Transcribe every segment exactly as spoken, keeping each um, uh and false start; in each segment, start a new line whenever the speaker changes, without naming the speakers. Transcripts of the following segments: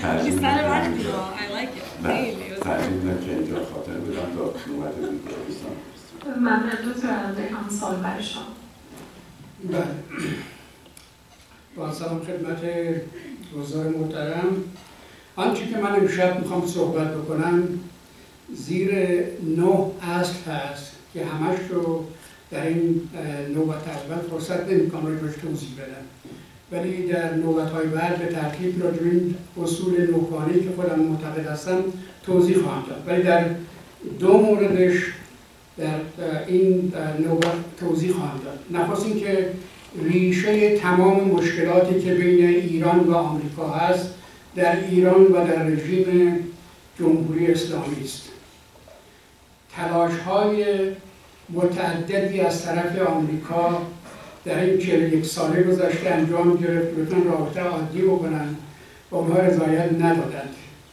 تعلیم
که اینجا خاطر بودم تا نوبت بیگرستان.
ممنون دکتر علمداری، هم سال برای شما.
بله. با سلام خدمت حضار محترم. آنچه که من امشب میخوام صحبت بکنم زیر نه اصل هست که همش رو در این نوبت اول فرصت نمیکنم روش توضیح بدم، ولی در نوبت‌های بعد به ترتیب راجع به این اصول نوکانه‌ای که خودم معتقد هستم توضیح خواهم داد، ولی در دو موردش در این نوبت توضیح خواهم داد. نخست اینکه ریشه تمام مشکلاتی که بین ایران و آمریکا هست در ایران و در رژیم جمهوری اسلامی است. تلاش‌های متعددی از طرف آمریکا در این چهل و یک ساله گذشته انجام گرفت که بتونن رابطه عادی بکنن و اونها رضایت ندادند.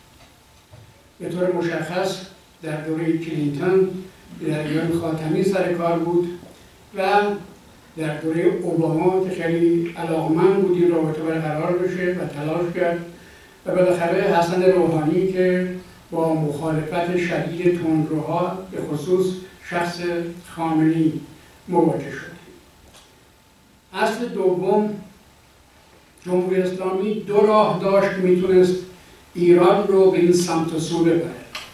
به طور مشخص در دوره کلینتون در ایران خاتمی سر کار بود و در دوره اوباما که خیلی علاقمند بود این رابطه برقرار بشه و تلاش کرد و بالاخره حسن روحانی که با مخالفت شدید تندروها به خصوص شخص خامنه‌ای مواجه شد. اصل دوم، جمهوری اسلامی دو راه داشت که میتونست ایران رو به این سمت و سو ببره.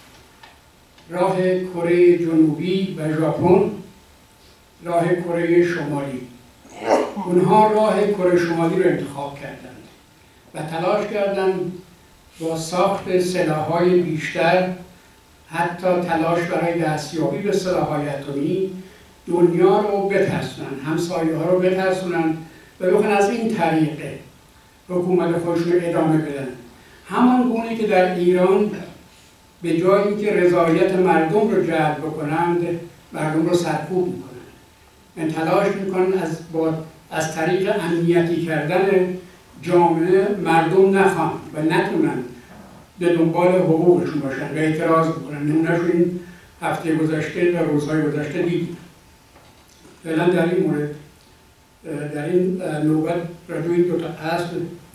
راه کره جنوبی و ژاپن، راه کره شمالی. اونها راه کره شمالی رو انتخاب کردند و تلاش کردند با ساخت سلاح‌های بیشتر، حتی تلاش برای دستیابی به سلاح‌های اتمی، دنیا رو بترسونن، همسایه ها رو بترسونن و بخوان از این طریقه حکومت خودشون ادامه بدن. همان گونه که در ایران به جای اینکه رضایت مردم رو جلب بکنند، مردم رو سرکوب میکنن. این تلاش میکنن از با از طریق امنیتی کردن جامعه مردم نخوان و نتونن به دنبال حقوقشون باشن و اعتراض بکنن. نمونه‌اش این هفته گذشته و روزهای گذشته دیدیم. فعلا در این مورد در این نوبت راجع این دو تا اصل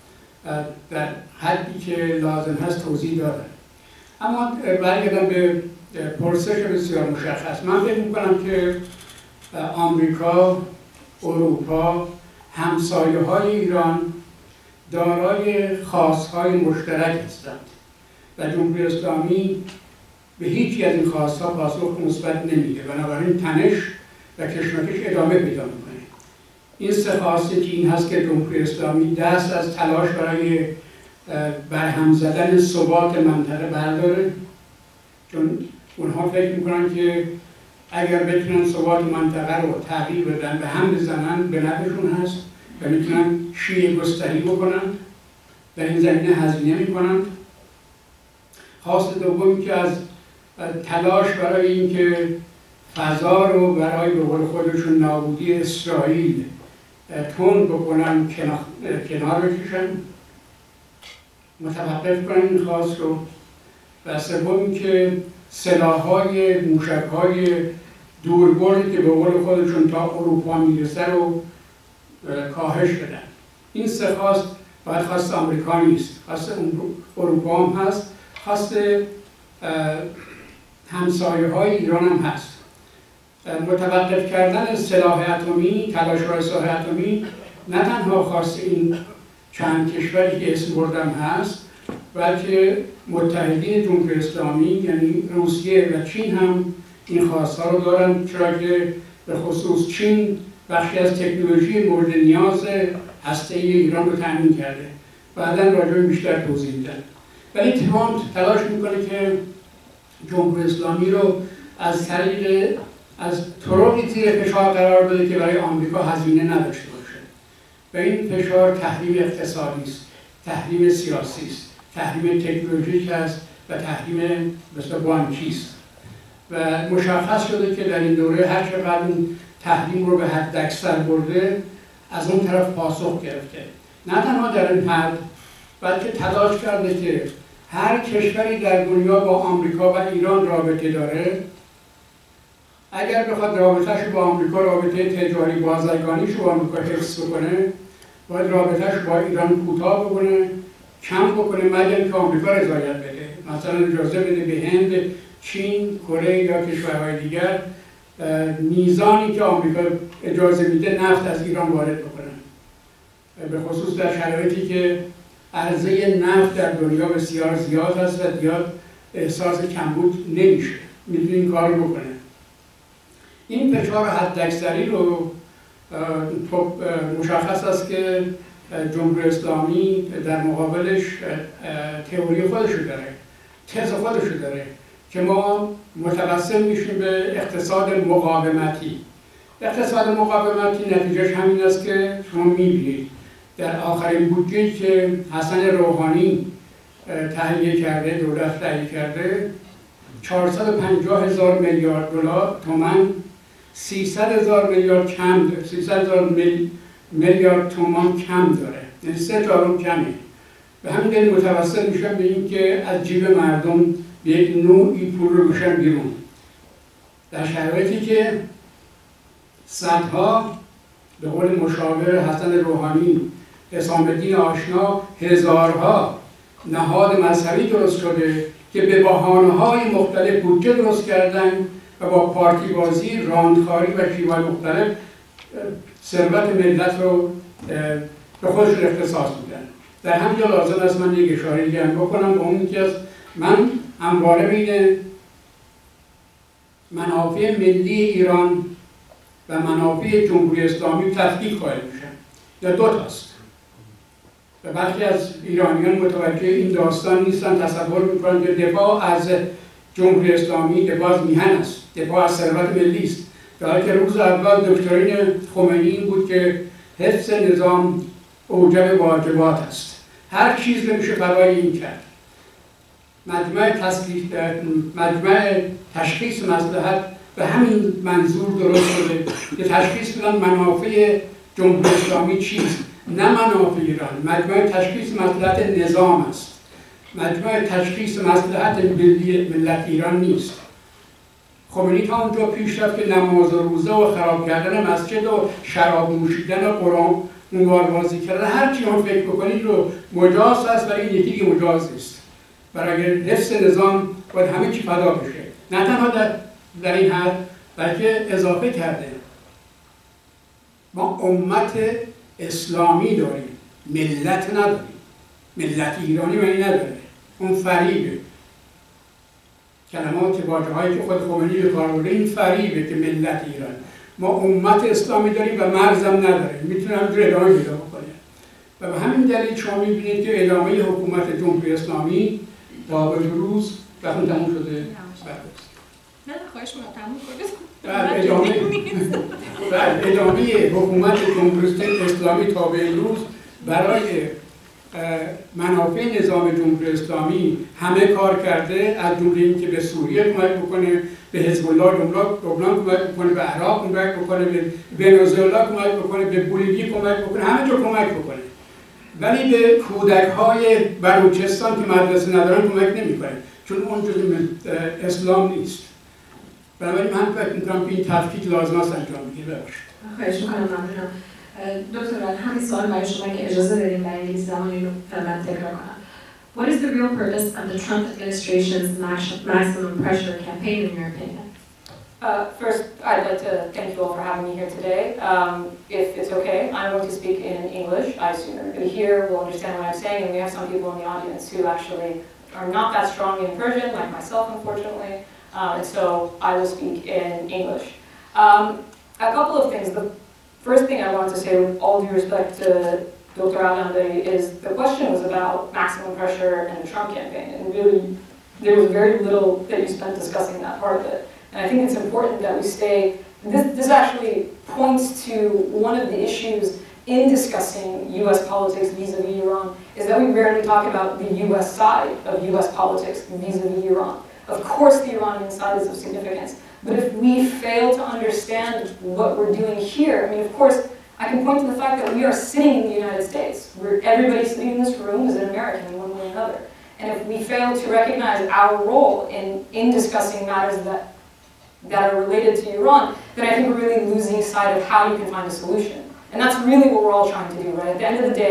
در حدی که لازم هست توضیح دادم. اما برگردم به پرسش بسیار مشخص. من فکر می‌کنم که آمریکا، اروپا، همسایه‌های ایران دارای خواست‌های مشترک هستند و جمهوری اسلامی به هیچی از این خواست‌ها پاسخ مثبت نمیده. بنابراین تنش و کشمکش ادامه پیدا میکنه. این سه خواسته که این هست که جمهوری اسلامی دست از تلاش برای برهم زدن ثبات منطقه برداره، چون اونها فکر میکنن که اگر بتونن ثبات منطقه رو تغییر بدن به هم بزنن به نفعشون هست و میتونن شیعه گستری بکنن، در این زمینه هزینه میکنن. خواسته دومی که از تلاش برای اینکه فضا رو برای به قول خودشون نابودی اسرائیل تند بکنن، کنار بکشن، متوقف کنن این خواست رو. و سوم که سلاح‌های موشک‌های دوربردی که به قول خودشون تا اروپا میرسه رو کاهش بدن. این سه خواست باید خواست آمریکا نیست، خواست اروپا هم هست، خواست همسایه‌های ایران هم هست. متوقف کردن سلاح اتمی، تلاش‌های سلاح اتمی نه تنها خواست این چند کشوری که اسم بردم هست، بلکه متحدین جمهوری اسلامی یعنی روسیه و چین هم این خواست‌ها رو دارن، چرا که به خصوص چین بخشی از تکنولوژی مورد نیاز هسته‌ای ایران رو تامین کرده. بعداً راجع به بیشتر توضیح میدن. ولی ترامپ تلاش میکنه که جمهوری اسلامی رو از طریق از طرقی زیر فشار قرار بده که برای آمریکا هزینه نداشته باشه. و این فشار تحریم اقتصادی است، تحریم سیاسی است، تحریم تکنولوژیک است و تحریم مثل بانکی است. و مشخص شده که در این دوره هر چقدر این تحریم رو به حد اکثر برده، از اون طرف پاسخ گرفته. نه تنها در این حد، بلکه تلاش کرده که هر کشوری در دنیا با آمریکا و ایران رابطه داره، اگر بخواد رابطه‌اش با آمریکا رابطه تجاری بازرگانیش با آمریکا حفظ بکنه، باید رابطه‌اش با ایران کوتاه بکنه کم بکنه مگر اینکه آمریکا رضایت بده. مثلا اجازه بده به هند، چین، کره یا کشورهای دیگر میزانی که آمریکا اجازه میده نفت از ایران وارد بکنن، به خصوص در شرایطی که عرضه نفت در دنیا بسیار زیاد است و زیاد احساس کمبود نمیشه، میتونه این کار بکنه. این فشار حداکثری رو مشخص است که جمهوری اسلامی در مقابلش تئوری خودشو داره، تز خودشو داره که ما متوسل میشیم به اقتصاد مقاومتی. اقتصاد مقاومتی نتیجهش همین است که شما میبینید در آخرین بودجه‌ای که حسن روحانی تهیه کرده، دولت تهیه کرده، چهارصد و پنجاه هزار میلیارد دلار تومان، سیصد هزار میلیارد کم داره، سیصد هزار میلیارد تومان کم داره، یعنی سه چهارم کمه. به همین دلیل متوسل میشن به این که از جیب مردم به یک نوعی پول رو بشن بیرون، در شرایطی که صدها به قول مشاور حسن روحانی حسام الدین آشنا هزارها نهاد مذهبی درست شده که به بهانه‌های مختلف بودجه درست کردن و با پارتی بازی، راندخاری و شیوه‌های مختلف ثروت ملت رو به خودشون اختصاص میدن. در همینجا لازم است من یک اشاره دیگه بکنم به اون که من همواره بین منافع ملی ایران و منافع جمهوری اسلامی تفکیک قائل میشم، یا دو تاست. و برخی از ایرانیان متوجه این داستان نیستن، تصور میکنن که دفاع از جمهوری اسلامی دفاع از میهن است، دفاع از ثروت ملی است، در حالی که روز اول دکترین خمینی این بود که حفظ نظام اوجب واجبات است، هر چیز نمیشه برای این کرد. مجمع تصدیق مجمع تشخیص مصلحت به همین منظور درست شده که تشخیص بدن منافع جمهوری اسلامی چیست، نه منافع ایران. مجمع تشخیص مصلحت نظام است، مجمع تشخیص مصلحت ملی ملت ایران نیست. خمینی تا اونجا پیش رفت که نماز و روزه و خراب کردن مسجد و شراب نوشیدن و قرآن بازی کردن، هر چی هم فکر بکنید رو مجاز است، ولی این یکی مجاز نیست. برای اگر حفظ نظام باید همه چی فدا بشه، نه تنها در, در این حد، بلکه اضافه کرده ما امت اسلامی داریم، ملت نداریم. ملت ایرانی معنی نداره، اون فریبه. کلمات واژه‌هایی که خود خمینی به کار برده این فریبه که ملت ایران. ما امت اسلامی داریم و مرزم نداره، میتونه همینجور ادامه پیدا بکنه. و به همین دلیل شما میبینید که ادامه حکومت جمهوری اسلامی تا به روز وقتی تموم شده.
نه خواهش می‌کنم تموم کنید.
بعد ادامه بعد ادامه حکومت جمهوری اسلامی تا به امروز برای منافع نظام جمهوری اسلامی همه کار کرده، از جمله اینکه به سوریه کمک بکنه، به حزب الله لبنان کمک بکنه، به عراق کمک بکنه، به ونزوئلا کمک بکنه، به بولیوی کمک بکنه، همه جا کمک بکنه. ولی به کودک‌های بلوچستان که مدرسه ندارن کمک نمی‌کنه، چون اون جزء اسلام نیست. بنابراین من فکر می‌کنم که این تفکیک لازم است انجام بگیره. ببخشید.
خواهش می‌کنم، ممنونم. دکتر راد، همین سوال برای شما که اجازه بدین برای انگلیسی زمانی رو فعلا تکرار کنم. What is the real purpose of the Trump administration's maximum pressure campaign, in your opinion?
Uh, first, I'd like to thank you all for having me here today. Um, if it's okay, I'm going to speak in English. I assume everybody here will understand what I'm saying, and we have some people in the audience who actually are not that strong in Persian, like myself, unfortunately. Um, and so I will speak in English. Um, a couple of things. The first thing I wanted to say, with all due respect to Doctor Alamdari, is the question was about maximum pressure and the Trump campaign, and really there was very little that you spent discussing that part of it. And I think it's important that we stay, this, this actually points to one of the issues in discussing U S politics vis-a-vis Iran, is that we rarely talk about the U S side of U S politics vis-a-vis Iran. Of course the Iranian side is of significance, but if we fail to understand what we're doing here, I mean, of course, I can point to the fact that we are sitting in the United States. We're, everybody sitting in this room is an American in one way or another. And if we fail to recognize our role in, in discussing matters that, that are related to Iran, then I think we're really losing sight of how you can find a solution. And that's really what we're all trying to do, right? At the end of the day,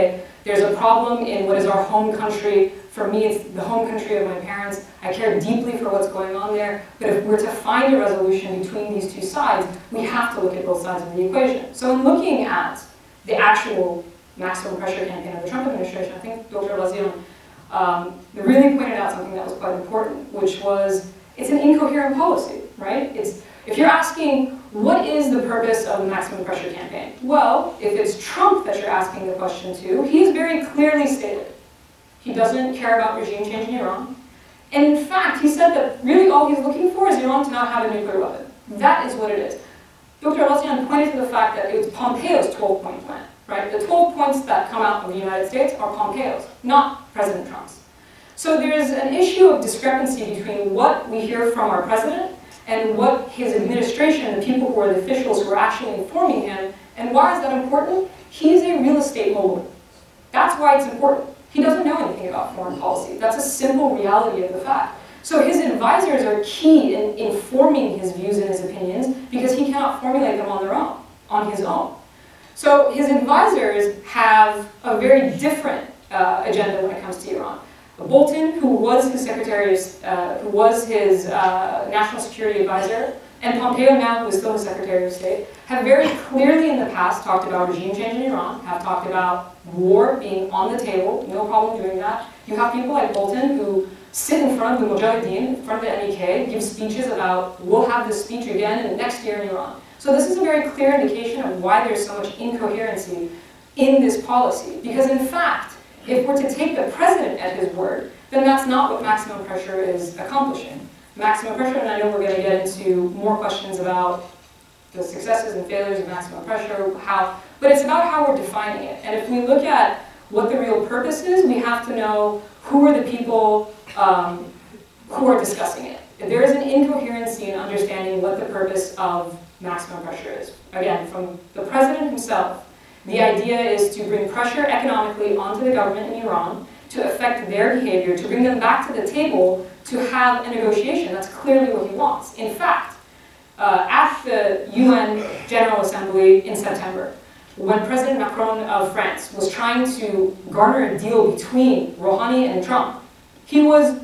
There's a problem in what is our home country. For me, it's the home country of my parents. I care deeply for what's going on there. But if we're to find a resolution between these two sides, we have to look at both sides of the equation. So in looking at the actual maximum pressure campaign of the Trump administration, I think Doctor Ghazian um, really pointed out something that was quite important, which was it's an incoherent policy, right? It's, if you're asking, what is the purpose of the maximum pressure campaign? Well, if it's Trump that you're asking the question to, he's very clearly stated he doesn't care about regime change in Iran. And in fact, he said that really all he's looking for is Iran to not have a nuclear weapon. That is what it is. Doctor Ghazian pointed to the fact that it was Pompeo's twelve-point plan, right? The twelve points that come out of the United States are Pompeo's, not President Trump's. So there's an issue of discrepancy between what we hear from our president and what his administration, the people who are the officials who are actually informing him. And why is that important? He's a real estate mogul. That's why it's important. He doesn't know anything about foreign policy. That's a simple reality of the fact. So his advisors are key in informing his views and his opinions because he cannot formulate them on their own, on his own. So his advisors have a very different uh, agenda when it comes to Iran. Bolton, who was his secretary, uh, who was his uh, national security advisor, and Pompeo now, who is still his Secretary of State, have very clearly in the past talked about regime change in Iran, have talked about war being on the table, no problem doing that. You have people like Bolton who sit in front of the Mujahideen, in front of the M E K, give speeches about, we'll have this speech again in next year in Iran. So this is a very clear indication of why there's so much incoherency in this policy. Because in fact, if we're to take the president at his word, then that's not what maximum pressure is accomplishing. Maximum pressure, and I know we're going to get into more questions about the successes and failures of maximum pressure, how, but it's about how we're defining it. And if we look at what the real purpose is, we have to know who are the people um, who are discussing it. There is an incoherency in understanding what the purpose of maximum pressure is. Again, from the president himself, the idea is to bring pressure economically onto the government in Iran to affect their behavior, to bring them back to the table to have a negotiation. That's clearly what he wants. In fact, uh, at the U N General Assembly in September, when President Macron of France was trying to garner a deal between Rouhani and Trump, he was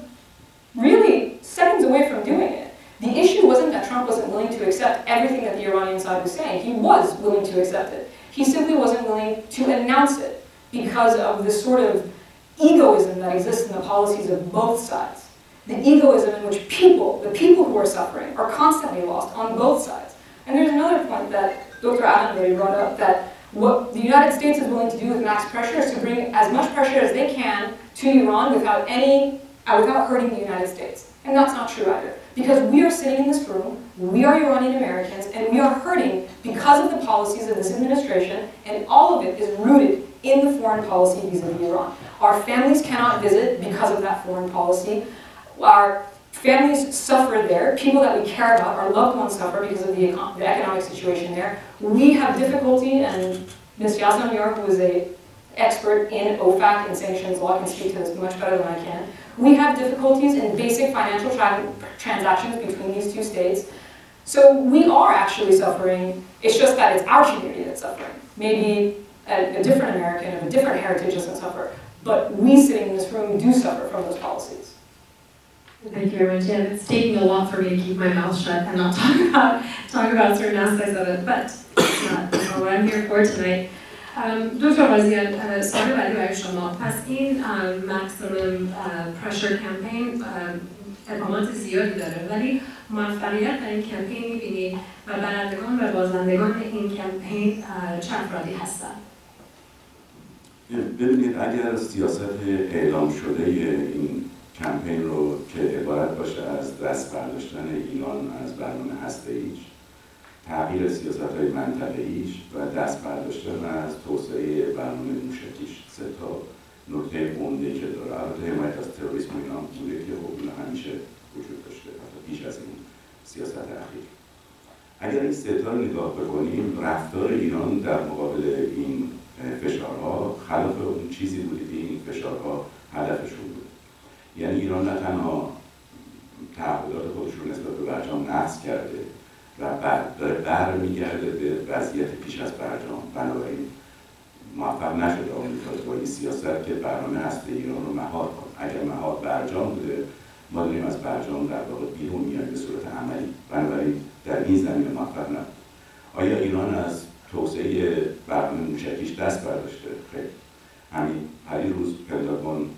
really seconds away from doing it. The issue wasn't that Trump wasn't willing to accept everything that the Iranian side was saying. He was willing to accept it. He simply wasn't willing to announce it because of the sort of egoism that exists in the policies of both sides. The egoism in which people, the people who are suffering, are constantly lost on both sides. And there's another point that Doctor Alamdari brought up, that what the United States is willing to do with max pressure is to bring as much pressure as they can to Iran without any, uh, without hurting the United States. And that's not true either. Because we are sitting in this room, we are Iranian Americans, and we are hurting because of the policies of this administration, and all of it is rooted in the foreign policy vis-a-vis Iran. Our families cannot visit because of that foreign policy. Our families suffer there. People that we care about, our loved ones suffer because of the, econ the economic situation there. We have difficulty, and Miz Yasmin Yor, who is an expert in O FAC and sanctions law, can speak to this much better than I can. We have difficulties in basic financial tra transactions between these two states. So we are actually suffering. It's just that it's our community that's suffering. Maybe a, a different American of a different heritage doesn't suffer. But we sitting in this room do suffer from those policies.
Thank you very much. Yeah, it's taking a lot for me to keep my mouth shut and not talk about talk about certain aspects of it, but it's not, that's not what I'm here for tonight. دکتر غازیان، سوال بعدی برای شما. پس این ماکسیمم پرشر کمپین ابهامات زیادی داره، ولی موفقیت در این کمپین می‌بینید و برندگان و بازندگان این کمپین چه افرادی هستند؟
ببینید، اگر سیاست اعلام شده این کمپین رو که عبارت باشه از دست برداشتن ایران از برنامه هسته‌ایش، تغییر سیاست‌های منطقه‌ایش و دست برداشتن از توسعه برنامه موشکیش، سه تا نکته عمده که داره. البته حمایت از تروریسم اینا بوده که خب همیشه وجود داشته حتی پیش از این سیاست اخیر. اگر این سه تا رو نگاه بکنیم، رفتار ایران در مقابل این فشارها خلاف اون چیزی بوده که این فشارها هدفشون بود. یعنی ایران نه تنها تعهدات خودش رو نسبت به برجام نقض کرده و بعد داره برمیگرده به وضعیت پیش از برجام. بنابراین موفق نشده آمریکا با این سیاست که برنامه هسته ایران رو مهار کنه. اگر مهار برجام بوده ما داریم از برجام در واقع بیرون میایم به صورت عملی، بنابراین در این زمینه موفق نبود. آیا ایران از توسعه برنامه موشکیش دست برداشته؟ خیلی. همین پریروز پنتاگون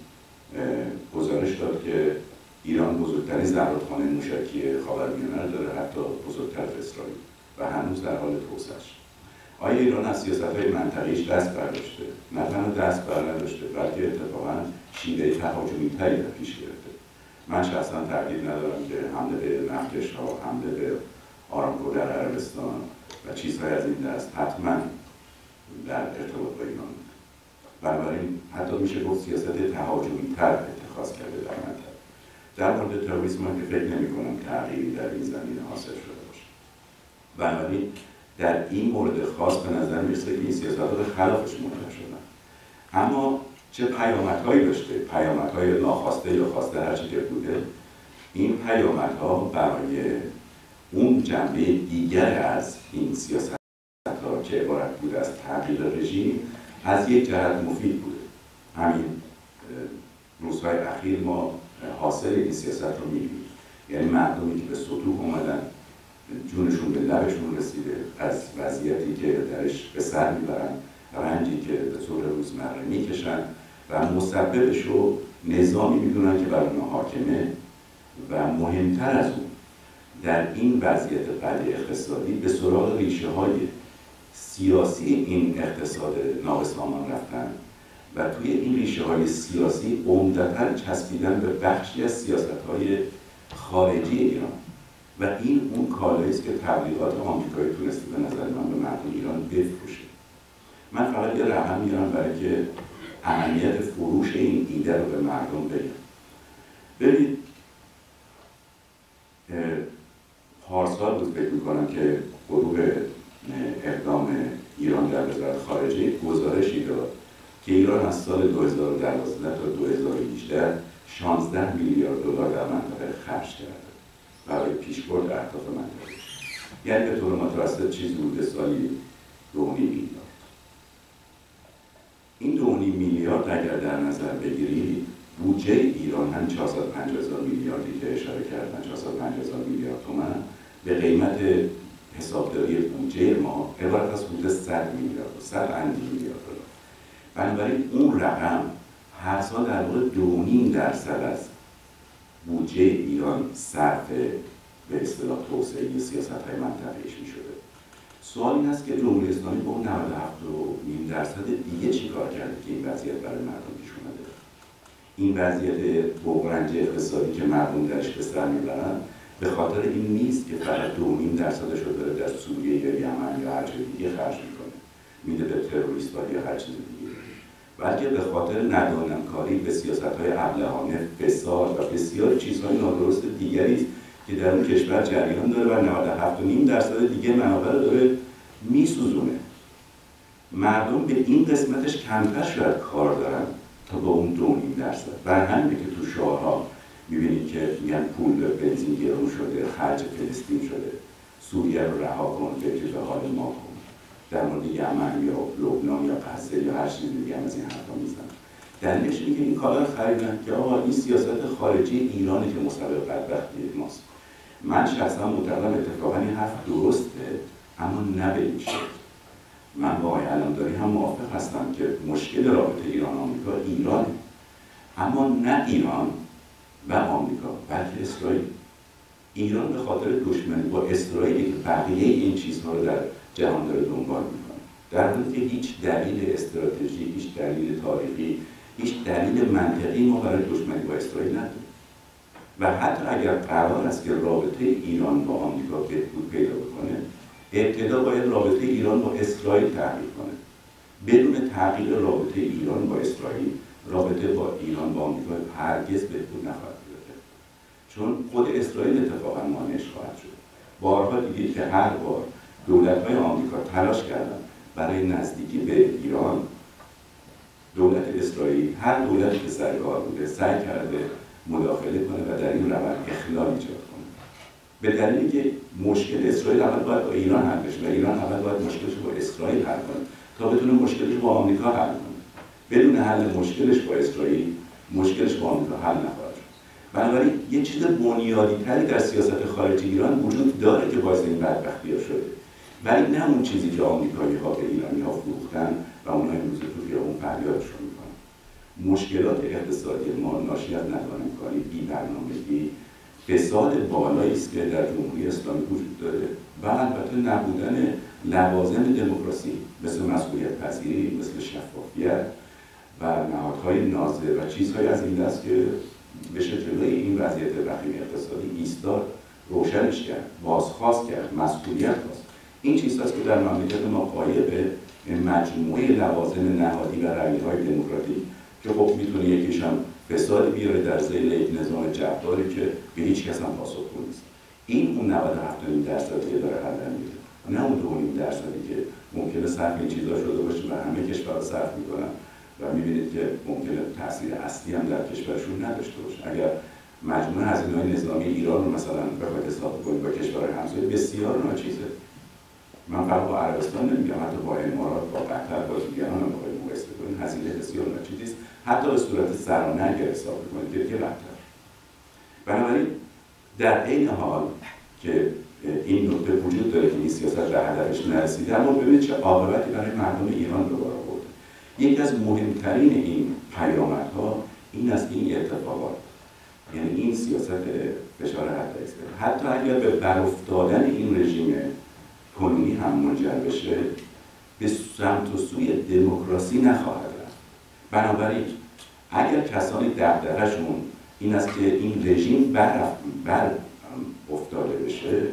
گزارش داد که ایران بزرگترین زرادخانه موشکی خاورمیانه رو داره، حتی بزرگتر از اسرائیل و هنوز در حال توسعه‌اش. آیا ایران از سیاست‌های منطقه‌ایش دست برداشته؟ نه تنها دست برداشته بلکه اتفاقاً شیوه تهاجمی‌تری در پیش گرفته. من شخصاً تردید ندارم که حمله به نفتکش‌ها، حمله به آرامکو در عربستان و چیزهای از این دست حتما در ارتباط با ایران. بنابراین حتی میشه گفت سیاست تهاجمی‌تر اتخاذ کرده در منطقه. در مورد تروریسم که فکر نمی‌کنم تغییری در این زمینه حاصل شده باشه. بنابراین در این مورد خاص به نظر میرسه که این سیاست‌ها به خلافش منجر شدن. اما چه پیامدهایی داشته؟ پیامدهای ناخواسته یا خواسته هر چی که بوده، این پیامدها برای اون جنبه دیگر از این سیاست‌ها که عبارت بوده از تغییر رژیم از یک جهت مفید بوده. همین روزهای اخیر ما حاصل این سیاست رو می‌بینیم. یعنی مردمی که به سطوح اومدن، جونشون به لبشون رسیده، از وضعیتی که درش به سر میبرن، رنجی که به طور روزمره میکشن و مسببش رو نظامی میدونن که بر اونها حاکمه و مهمتر از اون در این وضعیت بد اقتصادی به سراغ ریشه های سیاسی این اقتصاد نابسامان رفتن و توی این ریشه های سیاسی عمدتاً چسبیدن به بخشی از سیاست های خارجی ایران و این اون کالایی است که تبلیغات آمریکایی تونسته به نظر من به مردم ایران بفروشه. من فقط یه رقم میارم برای که اهمیت فروش این ایده رو به مردم بگم. ببینید پارسال بود فکر میکنم که گروه اقدام ایران در وزارت خارجه گزارشی داد که ایران از سال دو هزار و دوازده تا دو هزار و هجده شانزده میلیارد دلار در منطقه خرج کرده برای پیشبرد اهداف منطقه. یعنی به طور متوسط چیزی بوده سالی دو و نیم میلیارد. این دو و نیم میلیارد اگر در نظر بگیرید بودجه ایران هم چهارصد و پنجاه هزار میلیاردی که اشاره کردن، چهارصد و پنجاه هزار میلیارد تومان به قیمت حسابداری بودجه ما عبارت از حدود صد میلیارد، صد اندی میلیارد دلار. بنابراین اون رقم هر سال در واقع دو و نیم درصد از بودجه ایران صرف به اصطلاح توسعه سیاست‌های منطقه‌ایش می‌شده. سوال این است که جمهوری اسلامی با اون نود و هفت و نیم درصد دیگه چی کار کرده که این وضعیت برای مردم پیش اومده؟ این وضعیت بحران‌جه اقتصادی که مردم درش به سر میبرن به خاطر این نیست که فقط دو و نیم درصدش رو داره در سوریه یا یمن یا هر جای دیگه خرج میکنه، میده به تروریست‌ها یا هر چیز دیگه، بلکه به خاطر ندانمکاری به سیاست‌های ابلهانه، فساد و بسیار چیزهای نادرست دیگری است که در اون کشور جریان داره و نود و هفت و نیم درصد دیگه منابع رو داره میسوزونه. مردم به این قسمتش کمتر شاید کار دارن تا با اون دو نیم درصد. بر همینه که تو شعارها میبینید که میگن پول بنزین گرون شده، خرج فلسطین شده، سوریه رو رها کن، فکر به حال ما کن. در مورد یمن یا لبنان یا غزه یا هر چیز دیگه هم از این حرفا میزنن. دلیلش اینه که این کالا رو خریدن که آقا این سیاست خارجی ایرانی که مسبب بدبختی ماست. من شخصا معتقدم اتفاقا این حرف درسته، اما نه به این شکل. من با آقای علمداری هم موافق هستم که مشکل رابطه ایران آمریکا ایرانه، اما نه ایران و آمریکا بلکه اسرائیل. ایران به خاطر دشمنی با اسرائیلی که بقیه این چیزها رو در جهان داره دنبال میکنه، در حالی که هیچ دلیل استراتژی، هیچ دلیل تاریخی، هیچ دلیل منطقی ما برای دشمنی با اسرائیل نداریم. و حتی اگر قرار است که رابطه ایران با آمریکا بهبود پیدا بکنه، ابتدا باید رابطه ایران با اسرائیل تغییر کنه. بدون تغییر رابطه ایران با اسرائیل، رابطه با ایران با آمریکا هرگز بهبود نخواهد پیدا کرد. چون خود اسرائیل اتفاقا مانعش خواهد شد. بارها دیدید که هر بار دولت‌های آمریکا تلاش کردن برای نزدیکی به ایران، دولت اسرائیل، هر دولتی که سر کار بوده، سعی کرده مداخله کنه و در این روند اخلال ایجاد کنه. به دلیلی که مشکل اسرائیل اول باید با ایران حل بشه و ایران اول باید مشکلش با اسرائیل حل کنه تا بتونه مشکلش با آمریکا حل کنه. بدون حل مشکلش با اسرائیل، مشکلش با آمریکا حل نخواهد شد. بنابراین یه چیز بنیادی تری در سیاست خارجی ایران وجود داره که باعث این بدبختی شده، ولی نه اون چیزی که آمریکایی‌ها به ایرانی‌ها فروختن و اونها امروز تو خیابون فریادشون میکنن. مشکلات اقتصادی ما ناشی از ندانمکاری، بی‌برنامگی، فساد بالایی است که در جمهوری اسلامی وجود داره و البته نبودن لوازم دموکراسی مثل مسئولیت پذیری، مثل شفافیت و نهادهای ناظر و چیزهای از این دست که بشه جلوی این وضعیت وخیم اقتصادی ایستاد، روشنش کرد، بازخواست کرد، مسئولیت خواست. این چیزهاست که در مملکت ما پایه به مجموعه لوازم نهادی و رویه‌های دموکراتیک که خب میتونه یکیش هم فساد بیاره در ذیل یک نظام جباری که به هیچ کس هم پاسخگو نیست. این اون نود و هفت درصدی داره هدر میره، نه اون دو درصدی که ممکنه صرف این چیزا شده باشه و همه کشورها صرف میکنن و میبینید که ممکنه تاثیر اصلی هم در کشورشون نداشته باشه. اگر مجموعه هزینه‌های نظامی ایران رو مثلا بخواید حساب کنید با کشورهای همسایه بسیار ناچیزه. من فقط با عربستان نمیگم، حتی با امارات، با قطر، با دیگران هم بخواید مقایسه کنید هزینه بسیار ناچیزی است. حتی به صورت سرانه اگر حساب کنید که بدتر. بنابراین در این حال که این نکته وجود داره که این سیاست در هدفش نرسیده، اما ببینید چه عاقبتی برای مردم ایران به بار آورده. یکی از مهمترین این پیامدها این است که این اتفاقات، یعنی این سیاست فشار حداکثر، حتی اگر به برافتادن این رژیم کنونی هم منجر بشه، به سمت و سوی دموکراسی نخواهد رفت. بنابراین اگر کسانی دغدغه‌شون این است که این رژیم بر بر افتاده بشه،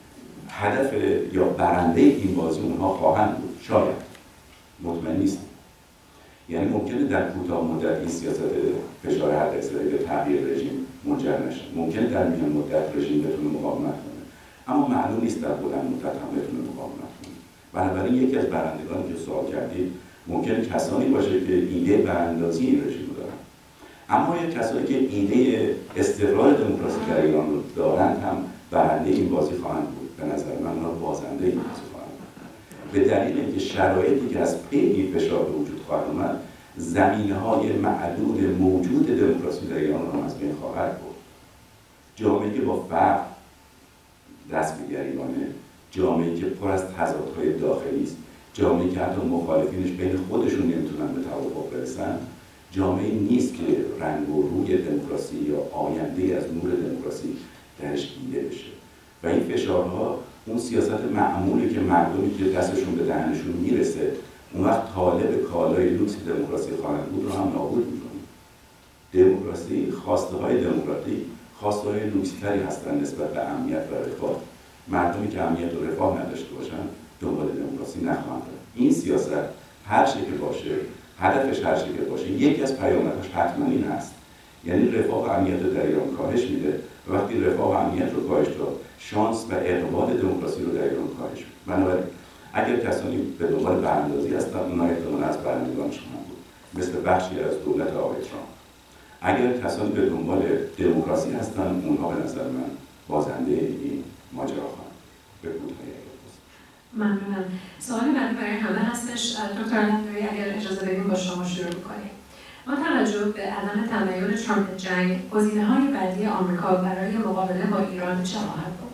هدف یا برنده این بازی اونها خواهند بود. شاید، مطمئن نیستم. یعنی ممکنه در کوتاه مدت این سیاست فشار حداکثر به تغییر رژیم منجر نشه، ممکنه در میان مدت رژیم بتونه مقاومت کنه، اما معلوم نیست در بلند مدت هم بتونه مقاومت کنه. بنابراین یکی از برندگانی که سوال کردید ممکنه کسانی باشه که ایده براندازی این رژیم رو دارن، اما یک کسانی که ایده استقرار دموکراسی در ایران رو دارند هم برنده این بازی خواهند بود. به نظر من اونا بازنده این بازی خواهند بود، به دلیل اینکه شرایطی که از پی این فشار به وجود خواهد اومد، زمینه‌های معدود موجود دموکراسی در ایران رو از بین خواهد برد. جامعه‌ای که با فقر دست به گریبانه، جامعه‌ای که پر از تضادهای داخلی است، جامعه‌ای که حتی مخالفینش بین خودشون نمیتونن به توافق برسن، جامعه‌ای نیست که رنگ و روی دموکراسی یا آینده از نور دموکراسی درش دیده بشه. و این فشارها اون سیاست معمولی که مردمی که دستشون به دهنشون میرسه اون وقت طالب کالای لوکس دموکراسی خواهند بود رو هم نابود میکنه. دموکراسی، خواسته های دموکراتیک خواسته های لوکس‌تری هستن نسبت به امنیت و رفاه. مردمی که امنیت و رفاه نداشته باشن دنبال دموکراسی نخواهند رفت. این سیاست هر چی که باشه، هدفش هر چی که باشه، یکی از پیامدهاش حتما این هست، یعنی رفاه و امنیت رو در ایران کاهش میده. و وقتی رفاه و امنیت رو کاهش داد، شانس و اقبال دموکراسی رو در ایران کاهش میده. بنابراین اگر کسانی به دنبال براندازی هستن، اونها احتمالاً از برندگانش خواهند بود، مثل بخشی از دولت آقای ترامپ. اگر کسانی به دنبال دموکراسی هستن، اونها به نظر من بازنده این ماجرا خواهند. به کوتاهی
ممنونم. سوالی بعدی برای همه هستش. دکتر علمداری اگر اجازه بدیم با شما شروع کنیم. با توجه به عدم تمایل ترامپ به جنگ، گزینه‌های بعدی آمریکا برای مقابله با ایران چه خواهد بود؟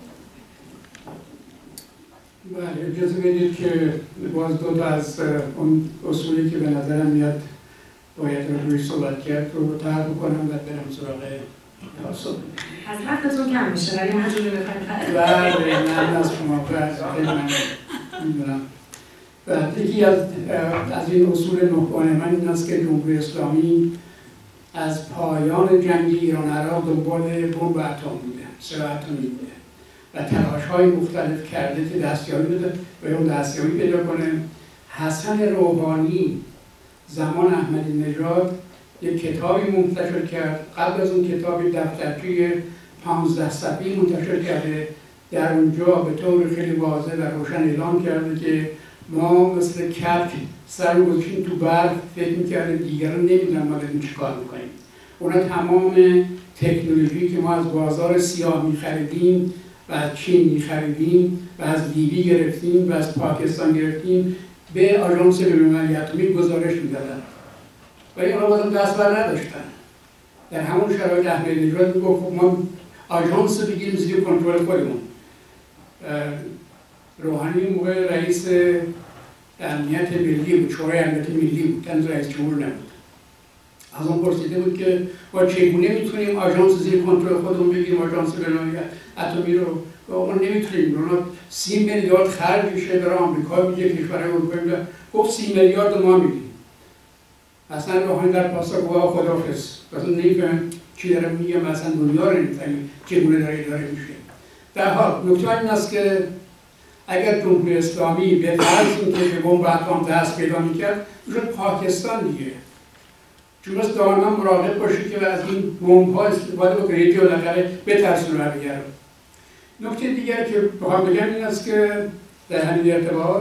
بله، اجازه بدید که باز دو تا از اون اصولی که به نظرم میاد باید روی صحبت کرد رو طرح بکنم و برم سراغ پاسخ.
از وقتتون کم میشه ولی هر جوری بخواید.
بله، من از شما خیلی من میدونم. و یکی از از این اصول نخبگان من این است که جمهوری اسلامی از پایان جنگ ایران عراق دنبال بمب اتم بوده، سلاح اتمی بوده و تلاش‌های مختلف کرده که دستیابی بده و اون دستیابی پیدا کنه. حسن روحانی زمان احمدی نژاد یک کتابی منتشر کرد، قبل از اون کتابی دفترچه پانزده صفحه‌ای منتشر کرده، در اونجا به طور خیلی واضح و روشن اعلام کرده که ما مثل کبک سر رو گذاشتیم تو برف، فکر می‌کردیم دیگران نمی‌دونن ما داریم چیکار می‌کنیم. اونا تمام تکنولوژی که ما از بازار سیاه می‌خریدیم و از چین می‌خریدیم و از لیبی گرفتیم و از پاکستان گرفتیم، به آژانس بین‌المللی اتمی گزارش میدادن و این بازم دست بر نداشتن. در همون شرایط احمدی‌نژاد میگفت خب ما آژانس رو بگیریم زیر کنترل خودمون. روحانی موقع رئیس امنیت ملی بود، شورای امنیت ملی بود، تنها رئیس جمهور نبود. از اون پرسیده بود که ما چگونه میتونیم آژانس زیر کنترل خودمون بگیریم، آژانس بین‌المللی اتمی رو. و ما نمیتونیم، اونا سی میلیارد خرج میشه، داره آمریکا میگه، کشورهای اروپایی میگه، گفت سی میلیارد ما میدیم. اصلا روحانی در پاسخ گفت خداحافظ. اصلا نمیفهم چی داره میگه، مثلا دنیا رو نمیفهمیم چگونه داره اداره میشه. در حال نکته این است که اگر جمهوری اسلامی به فرض اینکه به بمب اتم دست پیدا میکرد میشد پاکستان دیگه. چون بس دائما مراقب باشید که از این بمب‌ها استفاده بکنید که بالاخره بترسونه بقیه رو. نکته دیگری که بخوام بگم این است که در همین ارتباط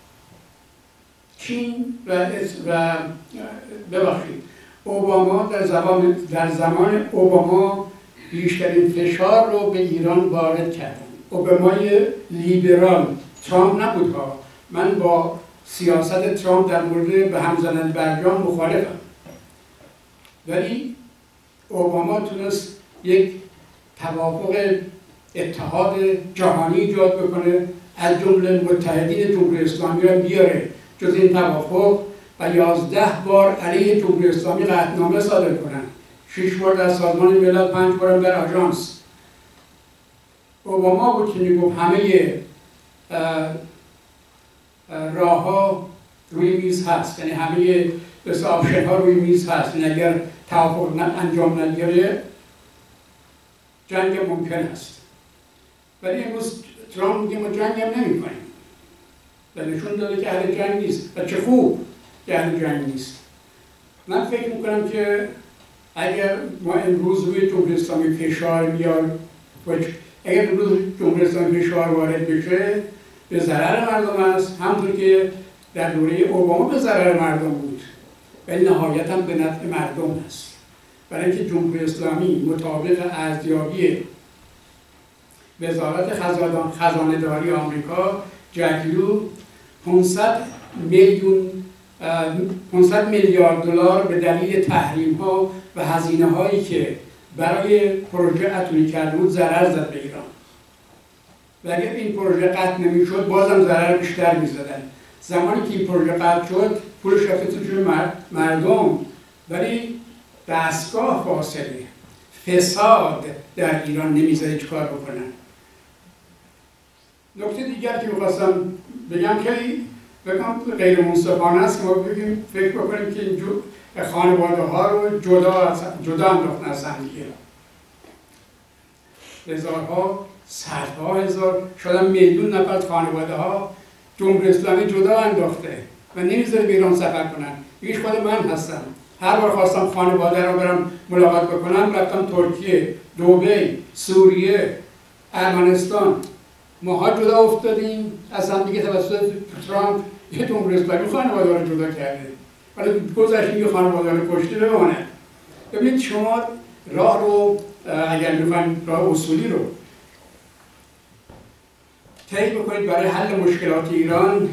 چین و و ببخشید اوباما در زمان در زمان اوباما بیشترین فشار رو به ایران وارد کردن. اوبامای لیبرال، ترامپ نبود ها. من با سیاست ترامپ در مورد به هم زدن برجام مخالفم. ولی اوباما تونست یک توافق اتحاد جهانی ایجاد بکنه، از جمله متحدین جمهوری اسلامی را بیاره جز این توافق و یازده بار علیه جمهوری اسلامی قطعنامه صادر کنن. شش بار در سازمان ملل، پنج بار در آژانس. اوباما بود که میگفت همه راه ها روی میز هست، یعنی همه بس آپشن ها روی میز هست، یعنی اگر توافق انجام نگیره جنگ ممکن است. ولی امروز ترامپ میگه ما جنگ هم نمی کنیم و نشون داده که اهل جنگ نیست و چه خوب که اهل جنگ نیست. من فکر میکنم که اگر ما امروز روی جمهوری اسلامی فشار بیار اگر امروز جمهوری اسلامی فشار وارد بشه به ضرر مردم است، همونطور که در دوره اوباما به ضرر مردم بود ولی نهایت هم به نفع مردم است. برای اینکه جمهوری اسلامی مطابق ارزیابی وزارت خزانه داری آمریکا جکلو پانصد میلیون پانصد میلیارد دلار به دلیل تحریم ها و هزینه هایی که برای پروژه اتمی کرده بود ضرر زد به ایران. و اگر این پروژه قطع نمیشد بازم ضرر بیشتر میزدن. زمانی که این پروژه قطع شد پولش رفته تو مردم، ولی دستگاه فاصله فساد در ایران نمیذاره هیچ کار بکنن. نکته دیگر که میخواستم بگم خیلی بگم غیر منصفانه است که ما بگیم فکر بکنیم که این خانواده ها رو جدا جدا انداختن از هم دیگه. هزارها، صدها هزار، شاید میلیون نفر از خانواده ها جمهوری اسلامی جدا انداخته و نمیذاره به ایران سفر کنن. یکیش خود من هستم. هر بار خواستم خانواده رو برم ملاقات بکنم رفتم ترکیه، دبی، سوریه، ارمنستان. ماها جدا افتادیم از هم دیگه توسط ترامپ. یه جمهوری اسلامی خانواده رو جدا کرده. ولی گذشت یه خانواده رو کشته بماند. ببینید شما راه رو اگر میخواین راه اصولی رو طی بکنید برای حل مشکلات ایران،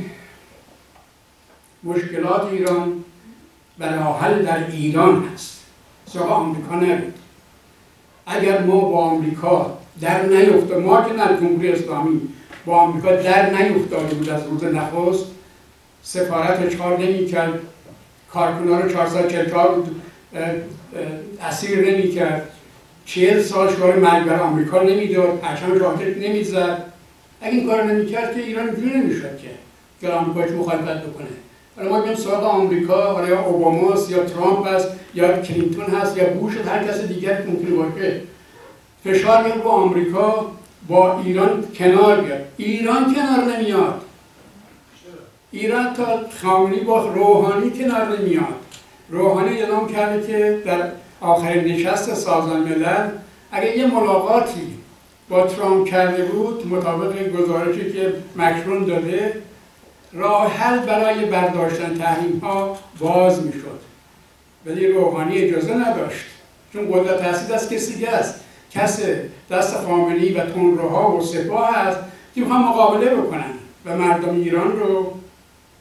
مشکلات ایران برای حل در ایران هست، سراغ آمریکا نرید. اگر ما با آمریکا در نیفتاد، ما که نه جمهوری اسلامی با آمریکا در نیفتاده بود از روز نخست، سفارت اشغال نمی‌کرد، کارکنان رو چهارصد و چهل و چهار اسیر نمی‌کرد، چهل سال شعار مرگ بر آمریکا نمیداد، پرچمش آتش نمیزد. اگه این کار نمی‌کرد که ایران اینجوری نمی‌شد که که آمریکا مخالفت بکنه. حالا ما میگیم سراغ آمریکا، حالا یا اوباماست یا ترامپ است یا کلینتون هست یا بوش و هر کس دیگر که ممکنه باشه، فشار میاد رو آمریکا با ایران کنار بیاد. ایران کنار نمیاد. ایران تا خامنه‌ای با روحانی کنار نمیاد. روحانی اعلام کرده که در آخرین نشست سازمان ملل اگر یه ملاقاتی با ترامپ کرده بود مطابق گزارشی که مکرون داده، راه حل برای برداشتن تحریم ها باز میشد. ولی روحانی اجازه نداشت، چون قدرت تحصیل دست کسی دیگه است. کس دست خامنه‌ای و تندروها و سپاه هست که میخوان مقابله بکنن و مردم ایران رو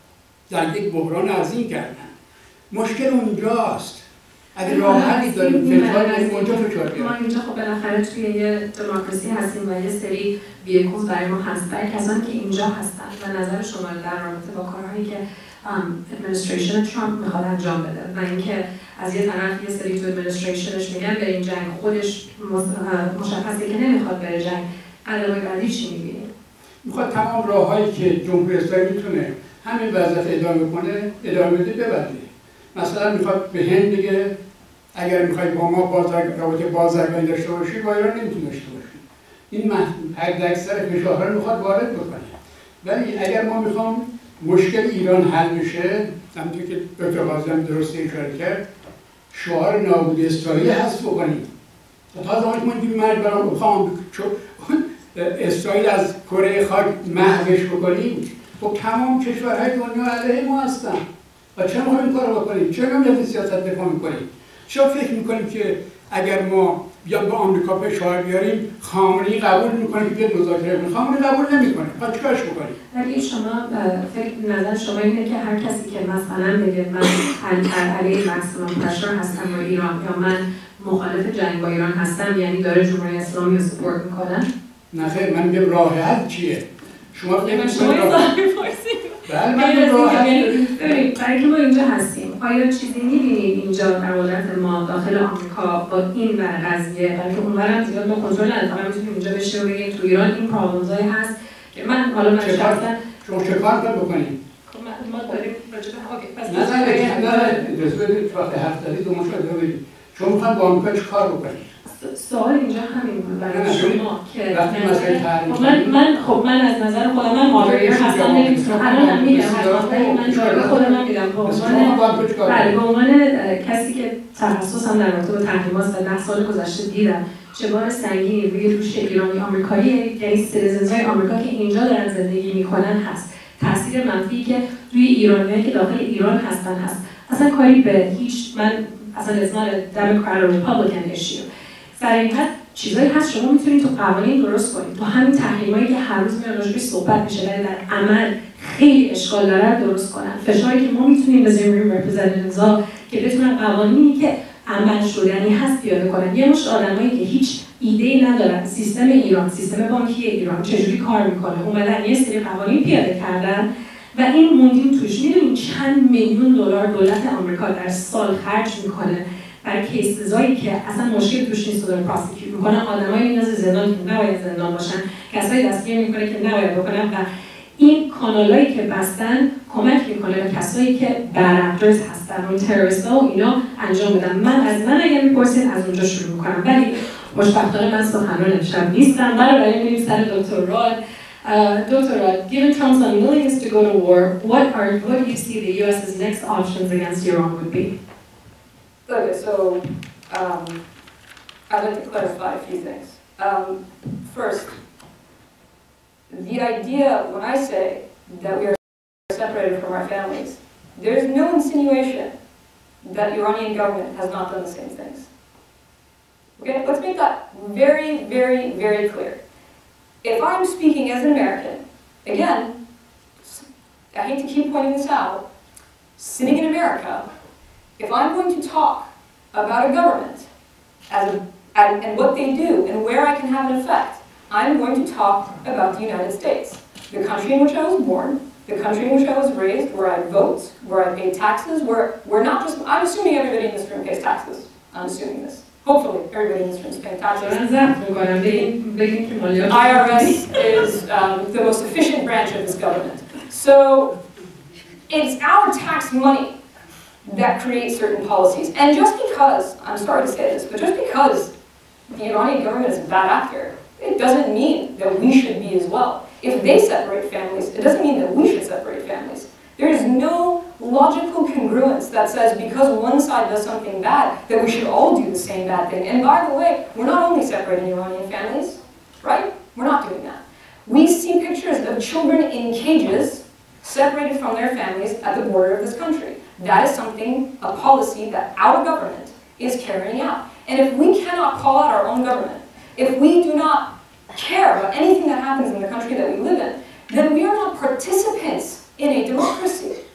در یک بحران عظیم کردن. مشکل اونجاست. اگه راه حلی داریم فشار بریم اونجا فشار بیاریم.
ما اینجا خب بالاخره توی یه دموکراسی هستیم و یه سری ویکوز برای ما هست. برای کسانی که اینجا هستن و نظر شما در رابطه با کارهایی که ادمنستریشن ترامپ میخواد انجام بده و اینکه از یه طرف یه سری تو ادمنستریشنش میگن به این جنگ، خودش مشخصه که نمیخواد بره جنگ، علاوه بعدی چی میبینید؟
میخواد تمام راههایی که جمهوری اسلامی میتونه همین وضعیت ادامه کنه ادامه بده ببنده. مثلا میخواد به هند بگه اگر میخوای با ما بازرگ... رابطه بازرگانی داشته باشی با ایران نمیتونی داشته باشی. این حد اکثر فشارها رو میخواد وارد بکنه. ولی اگر ما میخوام مشکل ایران حل میشه، همونطور که دکتر غازیان درست اشاره کرد، شعار نابودی اسرائیل حذف بکنیم. تا زمانی که ما این مرد برام بخوام اسرائیل از کره خاک محوش بکنیم، خب تمام کشورهای دنیا علیه ما هستن. و چرا ما این کارو بکنیم؟ چرا ما از سیاست دفاع میکنیم؟ چرا فکر میکنیم که اگر ما بیان به آمریکا فشار بیاریم خامنه‌ای قبول میکنه که بیاد مذاکره کنه؟ خامنه‌ای قبول نمیکنه. خب چیکارش بکنیم؟
ولی شما فکر نظر شما اینه که هر کسی که مثلا بگه من علیه مکسیمم پرشر هستم با ایران یا من مخالف جنگ با ایران هستم، یعنی داره جمهوری اسلامی رو سپورت میکنه؟
نه خیر، من میگم راه حل چیه؟ شما فکر
من شما
بله من راه حل
ببینید برای که ما اینجا هستیم، آیا چیزی می‌بینید اینجا در قدرت ما داخل آمریکا با این ور قضیه، بلکه اونورم زیاد ما کنترل نداریم، میتونیم اینجا بشیم و بگیم تو ایران این پرابلمزایی هست که من حالا من شخصا
شما چه کار باید بکنید؟
خب ما داریم راجع به اوکی پس
نه نه نه اجازه بدید وقت حرف زدید اون مشکل رو بگید. شما می‌خواید با آمریکا چه کار بکنید؟
سوال اینجا همین بود برای شما که
خب
من من خب من از نظر خودم من مادریر هستم نمیتونم الان هم میگم من جای خودم هم میگم به عنوان بله به عنوان کسی که تخصصم در رابطه با تحریمات و ده سال گذشته دیدم چه بار سنگینی روی دوش ایرانی آمریکایی یعنی سیتیزن‌های آمریکا که اینجا دارن زندگی میکنن هست، تاثیر منفی که روی ایرانیایی که داخل ایران هستن هست. اصلا کاری به هیچ من اصلا it's not a Democrat or Republican issue. در این حد چیزایی هست شما میتونید تو قوانین درست کنید، تو همین تحریمایی که هر روز میاد راجعش صحبت میشه ولی در عمل خیلی اشکال داره درست کنن. فشاری که ما میتونیم بذاریم روی رپرزنتیتیوها که بتونن قوانینی که عمل شدنی هست پیاده کنن. یه مشت آدمایی که هیچ ایده‌ای ندارن سیستم ایران، سیستم بانکی ایران چجوری کار میکنه، اومدن یه سری قوانین پیاده کردن و این موندیم توش. میدونین چند میلیون دلار دولت آمریکا در سال خرج میکنه برای کیسزایی که اصلا مشکل توش نیست و داره پراسیکیوت میکنن، آدمایی میندازه زندان که نباید زندان باشن، کسایی دستگیر میکنه که نباید بکنن و این کانالایی که بستن کمک میکنه به کسایی که برعکس هستن و تروریست‌ها و اینا انجام بدن. من از من اگر میپرسید از اونجا شروع میکنم، ولی خوشبختانه من سخنران امشب نیستم. برای میریم سر دکتر راد. Doctor Rad, given Trump's unwillingness to go to war, what are what do you see the U.S.'s next options against Iran would be?
Okay, so um, I'd like to clarify a few things. Um, first, the idea when I say that we are separated from our families, there's no insinuation that the Iranian government has not done the same things. Okay, let's make that very, very, very clear. If I'm speaking as an American, again, I hate to keep pointing this out, sitting in America, if I'm going to talk about a government as a, and, and what they do and where I can have an effect, I'm going to talk about the United States, the country in which I was born, the country in which I was raised, where I vote, where I pay taxes, where we're not just, I'm assuming everybody in this room pays taxes. I'm assuming this. Hopefully, everybody in this room is paying taxes. I R S is um, the most efficient branch of this government. So it's our tax money that creates certain policies. And just because, I'm sorry to say this, but just because the Iranian government is a bad actor, it doesn't mean that we should be as well. If they separate families, it doesn't mean that we should separate families. There is no logical congruence that says because one side does something bad, that we should all do the same bad thing. And by the way, we're not only separating Iranian families, right? We're not doing that. We see pictures of children in cages separated from their families at the border of this country. That is something, a policy that our government is carrying out. And if we cannot call out our own government, if we do not care about anything that happens in the country that we live in, then we are not participants in a democracy.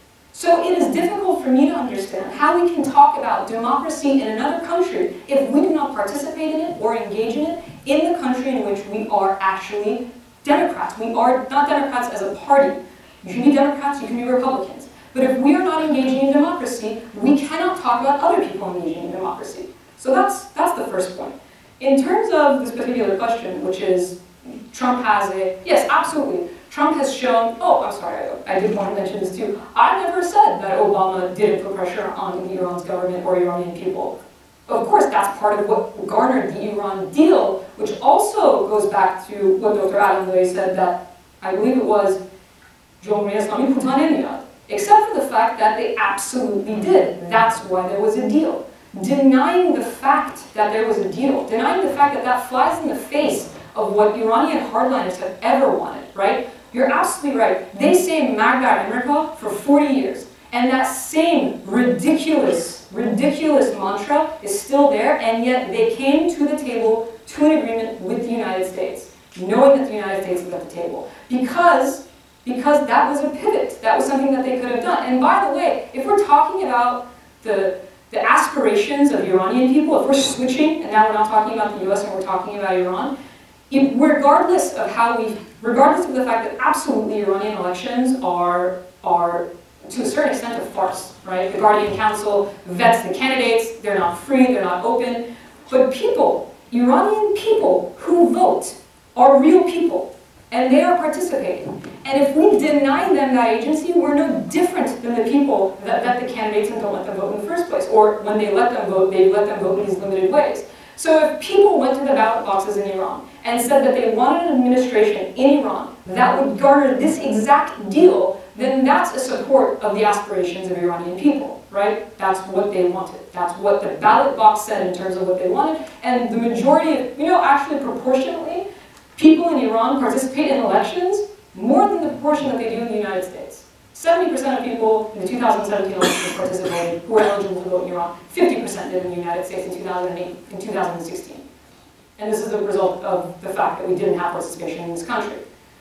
So it is difficult for me to understand how we can talk about democracy in another country if we do not participate in it or engage in it in the country in which we are actually Democrats. We are not Democrats as a party. You can be Democrats, you can be Republicans. But if we are not engaging in democracy, we cannot talk about other people engaging in democracy. So that's, that's the first point. In terms of this particular question, which is Trump has a, yes, absolutely. Trump has shown, oh, I'm sorry, I, I did want to mention this too. I never said that Obama didn't put pressure on Iran's government or Iranian people. Of course, that's part of what garnered the Iran deal, which also goes back to what Doctor Alamdari said, that I believe it was Jomhuriyat Islami Bhutan India, except for the fact that they absolutely did. That's why there was a deal. Denying the fact that there was a deal, denying the fact that that flies in the face of what Iranian hardliners have ever wanted, right? You're absolutely right. They say Magda America for forty years. And that same ridiculous, ridiculous mantra is still there, and yet they came to the table to an agreement with the United States, knowing that the United States was at the table. Because, because that was a pivot. That was something that they could have done. And by the way, if we're talking about the, the aspirations of Iranian people, if we're switching, and now we're not talking about the U S and we're talking about Iran, if, regardless of how we, regardless of the fact that absolutely Iranian elections are, are to a certain extent a farce, right? The Guardian Council vets the candidates, they're not free, they're not open. But people, Iranian people who vote are real people, and they are participating. And if we deny them that agency, we're no different than the people that vet the candidates and don't let them vote in the first place. Or when they let them vote, they let them vote in these limited ways. So if people went to the ballot boxes in Iran and said that they wanted an administration in Iran that would garner this exact deal, then that's a support of the aspirations of Iranian people, right? That's what they wanted. That's what the ballot box said in terms of what they wanted. And the majority of, you know, actually proportionately, people in Iran participate in elections more than the proportion that they do in the United States. seventy percent of people in the two thousand seventeen elections participated who were eligible to vote in Iran. fifty percent did in the United States in two thousand eight, in two thousand sixteen. And this is a result of the fact that we didn't have participation in this country.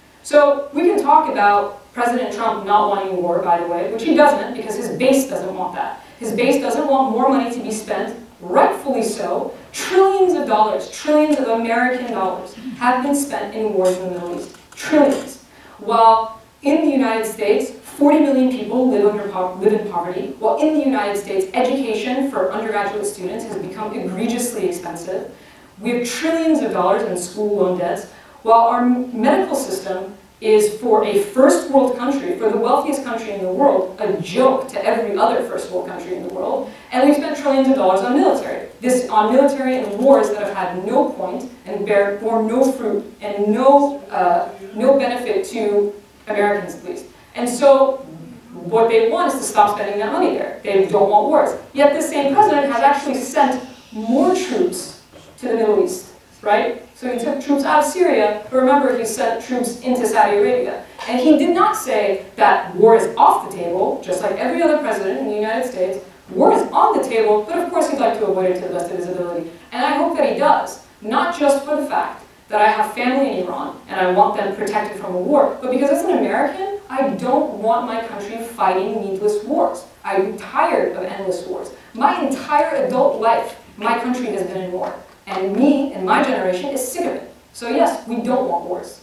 So we can talk about President Trump not wanting war, by the way, which he doesn't, because his base doesn't want that. His base doesn't want more money to be spent, rightfully so. Trillions of dollars, trillions of American dollars have been spent in wars in the Middle East. Trillions. While in the United States, forty million people live, under po live in poverty, while in the United States, education for undergraduate students has become egregiously expensive. We have trillions of dollars in school loan debts, while our medical system is, for a first world country, for the wealthiest country in the world, a joke to every other first world country in the world. And we spent trillions of dollars on military. This on military and wars that have had no point and bear bore no fruit and no uh, no benefit to Americans at least. And so what they want is to stop spending that money there. They don't want wars. Yet this same president has actually sent more troops to the Middle East, right? So he took troops out of Syria, but remember he sent troops into Saudi Arabia. And he did not say that war is off the table, just like every other president in the United States. War is on the table, but of course he'd like to avoid it to the best of his ability. And I hope that he does, not just for the fact that I have family in Iran and I want them protected from a war, but because as an American, I don't want my country fighting needless wars. I'm tired of endless wars. My entire adult life, my country has been in war. And me and my generation is sick of it. So yes, we don't want wars.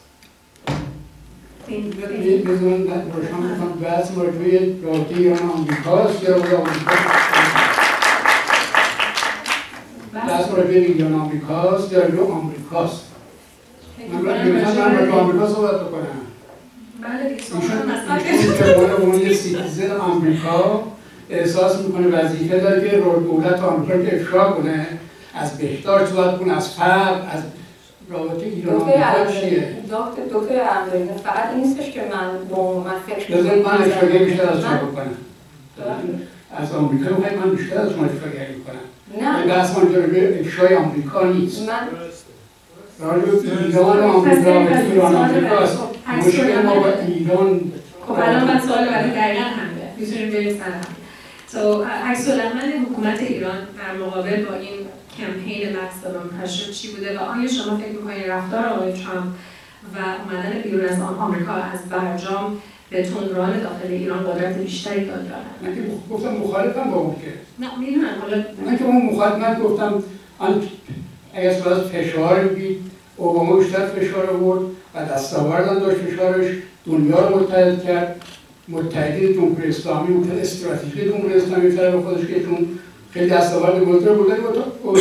That's what I really don't know, because there are no Americas. من من آمریکا صحبت بکنم. ایشون که باید اون یه سیتیزن آمریکا احساس میکنه وظیفه داره که دولت آمریکا که افشا کنه، از بهداشت صحبت کنه، از فقر، از رابطه ایران آمریکا چیه؟
دکتر علمداری فقط این نیستش که من با من فکر
بذارید من اشاره بیشتر از شما بکنم. از آمریکا میخواید من بیشتر از شما اشاره بکنم.
نه.
این بحث من جلوی افشای آمریکا نیست.
من
ایران آمریکا و ایران آمریکا است. مشکل ما با ایران.
خب الان من سوال برای دقیقا همه میتونیم بریم سر هم. So, عکس العمل حکومت ایران در مقابل با این کمپین مکسیمم پرشر چی بوده و آیا شما فکر میکنید رفتار آقای ترامپ و اومدن بیرون از آمریکا از برجام به تندروان داخل ایران قدرت بیشتری دارن.
من که گفتم مخالفم با اون که.
نه میدونم حالا
من که اون مخالف من گفتم آن اگر از فشار بید اوباما بیشتر فشار آورد و دستاورد هم داشت فشارش دنیا رو متحد کرد. متحدی جمهوری اسلامی متحد استراتژی جمهوری اسلامی کرد به خودش که چون خیلی دستاورد بزرگ بوده و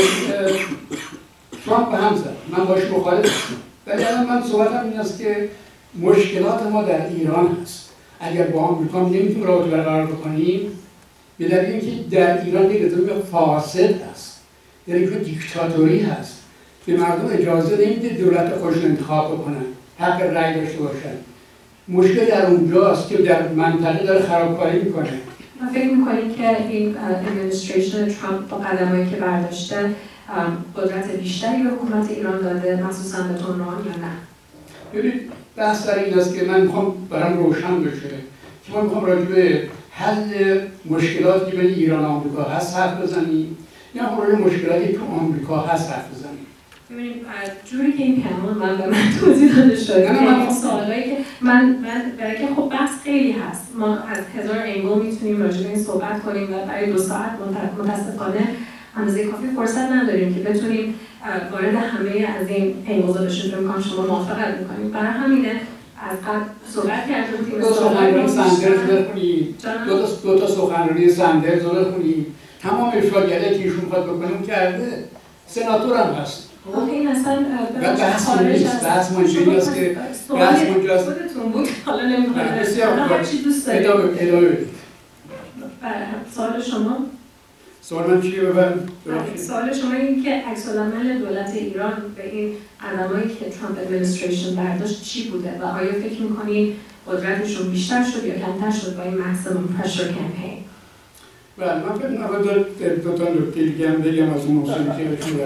ترامپ به هم زد. من باش مخالفم. ولی الان من صحبتم این است که مشکلات ما در ایران هست. اگر با آمریکا نمیتونیم رابطه برقرار بکنیم به دلیل اینکه در ایران یک نظام فاسد هست، در اینکه دیکتاتوری هست، به مردم اجازه نمیده دولت خودشون انتخاب بکنن، حق رأی داشته باشن. مشکل در اونجاست که در منطقه داره خرابکاری میکنه.
من فکر میکنیم که این ادمنستریشن ترامپ با قدمایی که برداشته قدرت بیشتری به حکومت ایران داده، مخصوصا به تندروان یا نه؟
ببینید بحث در این است که من میخوام برام روشن بشه که ما میخوام راجع به حل مشکلاتی که بین ایران و آمریکا هست حرف بزنیم یا راجع به مشکلاتی که آمریکا هست حرف بزنیم.
ببینید جوری که این پیام من به من توضیح داده شده
نه من
سوالایی که من من برای که خب بحث خیلی هست، ما از هزار انگل میتونیم راجع به این صحبت کنیم و برای دو ساعت متاسفانه اندازه کافی فرصت نداریم که بتونیم وارد همه از این انگل‌ها بشیم. فکر می‌کنم شما موافقت می‌کنید. برای همینه از قبل صحبت کردیم که
دو سخنرانی سندرز بخونید، دو تا دو تا سخنرانی سندرز بخونید، تمام اشاعیه که ایشون می‌خواد بکنه کرده. سناتور هم هست.
خب این اصلا
بحث نیست، بحث منجی است که بحث منجی است.
خودتون بود حالا نمی‌خوام هر چی دوست دارید.
ادامه ادامه بدید.
سوال شما
سوال من چیه ببرم؟
سوال شما این که عکس‌العمل دولت ایران به این قدمایی که ترامپ ادمنستریشن برداشت چی بوده و آیا فکر می‌کنید قدرتشون بیشتر شد یا کمتر شد با این ماکسیمم پرشر کمپین؟
بله من فکر می‌کنم دو تا نکته دیگه هم بگم از اون موضوعی که بهتون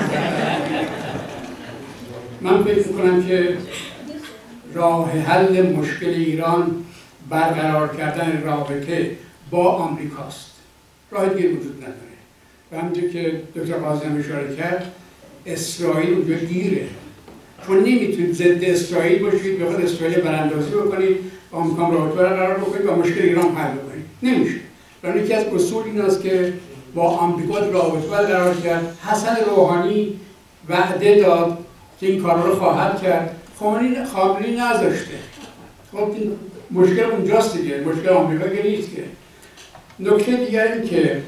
من فکر می‌کنم که راه حل مشکل ایران برقرار کردن رابطه با آمریکاست. راه دیگه وجود نداره. و همونجور که دکتر قاضیان اشاره کرد اسرائیل اونجا گیره. چون نمیتونید ضد اسرائیل باشید بخواد اسرائیل براندازی بکنید با آمریکا رابطه برقرار بکنید و مشکل ایران حل بکنید. نمیشه. لذا یکی از اصول این است که با آمریکا رابطه برقرار کرد. حسن روحانی وعده داد که این کارا رو خواهد کرد. خامنه‌ای خامنه‌ای نذاشته. خب مشکل اونجاست دیگه. مشکل آمریکا که نیست که. نکته دیگر این که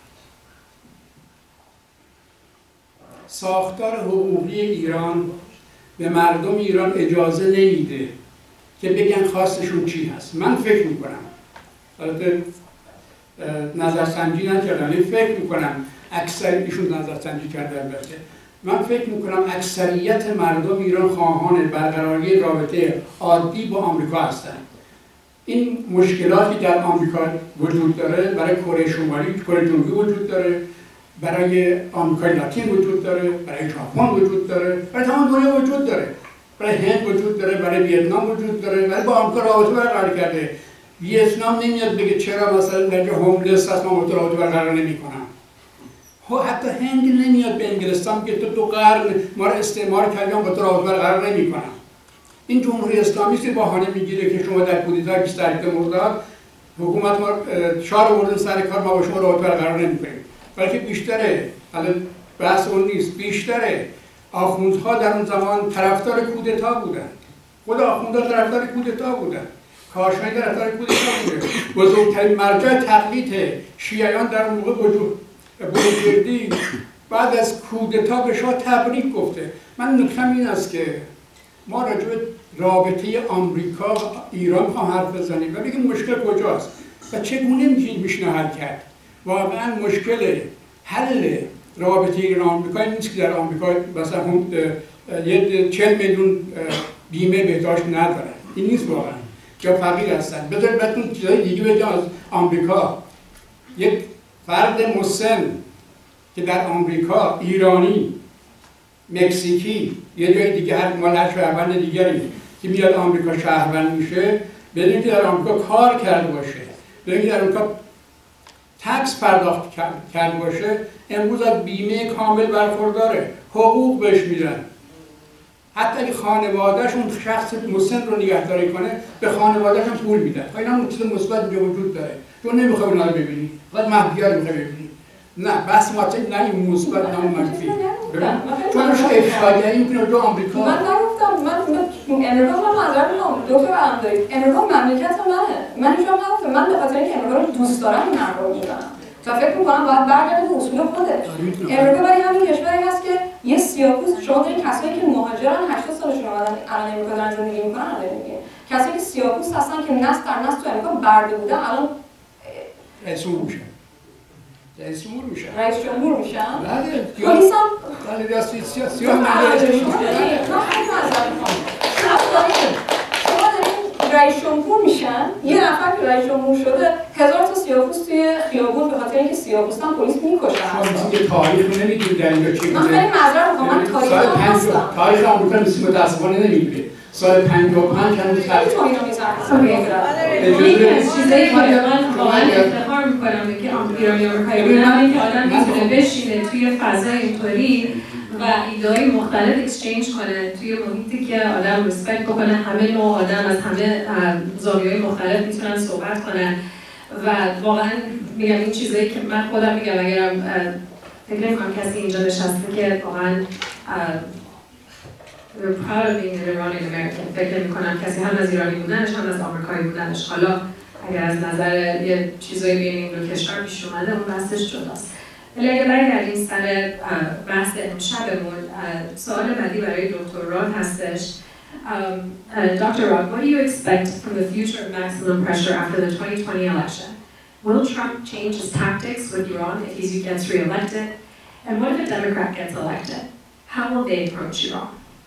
ساختار حقوقی ایران به مردم ایران اجازه نمیده که بگن خواستشون چی هست. من فکر میکنم البته نظرسنجی نکردم ولی فکر میکنم اکثر ایشون نظرسنجی کرده البته من فکر میکنم اکثریت مردم ایران خواهان برقراری رابطه عادی با آمریکا هستند. این مشکلاتی در آمریکا وجود داره برای کره شمالی، کره جنوبی وجود داره، برای آمریکای لاتین وجود داره، برای ژاپن وجود داره، برای تمام دنیا وجود داره، برای هند وجود داره، برای ویتنام وجود داره، برای با آمریکا رابطه برقرار کرده. ویتنام نمیاد بگه چرا مثلا در هوملس هست ما رابطه برقرار نمی‌کنم. حتی هند نمیاد به انگلستان که تو دو قرن ما رو استعمار کردن با تو رابطه برقرار نمی‌کنم. این جمهوری اسلامی است که بهانه میگیره که شما در کودتا بیست و هشت مرداد حکومت ما شاه آوردن سر کار ما با شما رابطه برقرار نمی‌کنیم. بلکه بیشتره، الان بحث اون نیست، بیشتره آخوندها در اون زمان طرفدار کودتا بودند. خود آخوندها طرفدار کودتا بودند. کاشانی طرفدار کودتا بوده. بزرگترین مرجع تقلید شیعیان در اون موقع وجود بروجردی بعد از کودتا به شاه تبریک گفته. من نکتم این است که ما راجع به رابطه آمریکا و ایران می‌خوایم حرف بزنیم و بگیم مشکل کجاست و چگونه میشه حل کرد. واقعا مشکل حل رابطه ایران و آمریکا نیست که در آمریکا مثلا هم یه چهل میلیون بیمه بهداشت ندارن. این نیست واقعا. یا فقیر هستن. بذارید بهتون چیزای دیگه بگم از آمریکا. یک فرد مسن که در آمریکا ایرانی مکزیکی یه جای دیگه هر مال هر شهروند دیگری که میاد آمریکا شهروند میشه بدون که در آمریکا کار کرده باشه بدون که در آمریکا تکس پرداخت کرده باشه امروز از بیمه کامل برخورداره حقوق بهش میدن حتی اگه خانوادهشون شخص مسن رو نگهداری کنه به خانوادهشون پول میدن. اینا هم چیز مثبت به وجود داره. تو نمیخوای اونا رو ببینی. فقط محدودیت میخوای ببینی. نه بس ما نه این مثبت نه منفی. چون شو افشاگری میکنه دو آمریکا.
من نگفتم من امریکا من معذرت میخوام دکتر علمداری امریکا مملکت منه. من هیچ وقت نگفتم من به خاطر اینکه امریکا رو دوست دارم این حرفا رو میزنم. تا فکر میکنم باید برگرده به اصول خودش. امریکا برای همین کشوری هست که یه سیاه‌پوست شما دارین کسایی که مهاجرن هشتاد سالشون اومدن الان امریکا دارن زندگی میکنن الان میگین کسایی که سیاه‌پوست هستن که نسل در نسل تو امریکا برده بودن الان
رئیس جمهور میشن. رئیس جمهور میشن.
رئیس جمهور میشن؟
بله.
پلیس هم
بله راست سیاه سیاه رئیس جمهور.
شما دارین رئیس جمهور میشن یه نفر که رئیس جمهور شده هزار تا سیاه‌پوست توی خیابون به خاطر اینکه سیاه‌پوستن پلیس میکشن.
شما یه تاریخ رو نمیدونید در اینجا چی
من خیلی معذرت میخوام من تاریخ هم هستم.
تاریخ آمریکا نیست متأسفانه نمیدونید. سال پنجاه و پنج هنوز
خیلی تو اینو میزنم.
یکی از چیزایی که من واقعا افتخار میکنم به که ایرانی آمریکایی بودم این که آدم میتونه بشینه توی فضای اینطوری و ایده‌های مختلف اکسچنج کنه توی محیطی که آدم ریسپکت بکنه همه نوع آدم از همه زاویه‌های مختلف میتونن صحبت کنن و واقعا میگم این چیزایی که من خودم میگم اگرم فکر نمی‌کنم کسی اینجا نشسته که واقعا we're proud of being an Iranian American. فکر نمی‌کنم کسی هم از ایرانی بودنش هم از آمریکایی بودنش حالا اگر از نظر یه چیزایی بین این دو کشور پیش اومده اون بحثش جداست. ولی اگه برگردیم سر بحث امشبمون سوال بعدی برای دکتر راد هستش. Doctor Rad, what do you expect from the future of maximum pressure after the twenty twenty election? Will Trump change his tactics with Iran if he gets re-elected? And what if a Democrat gets elected? How will they approach Iran?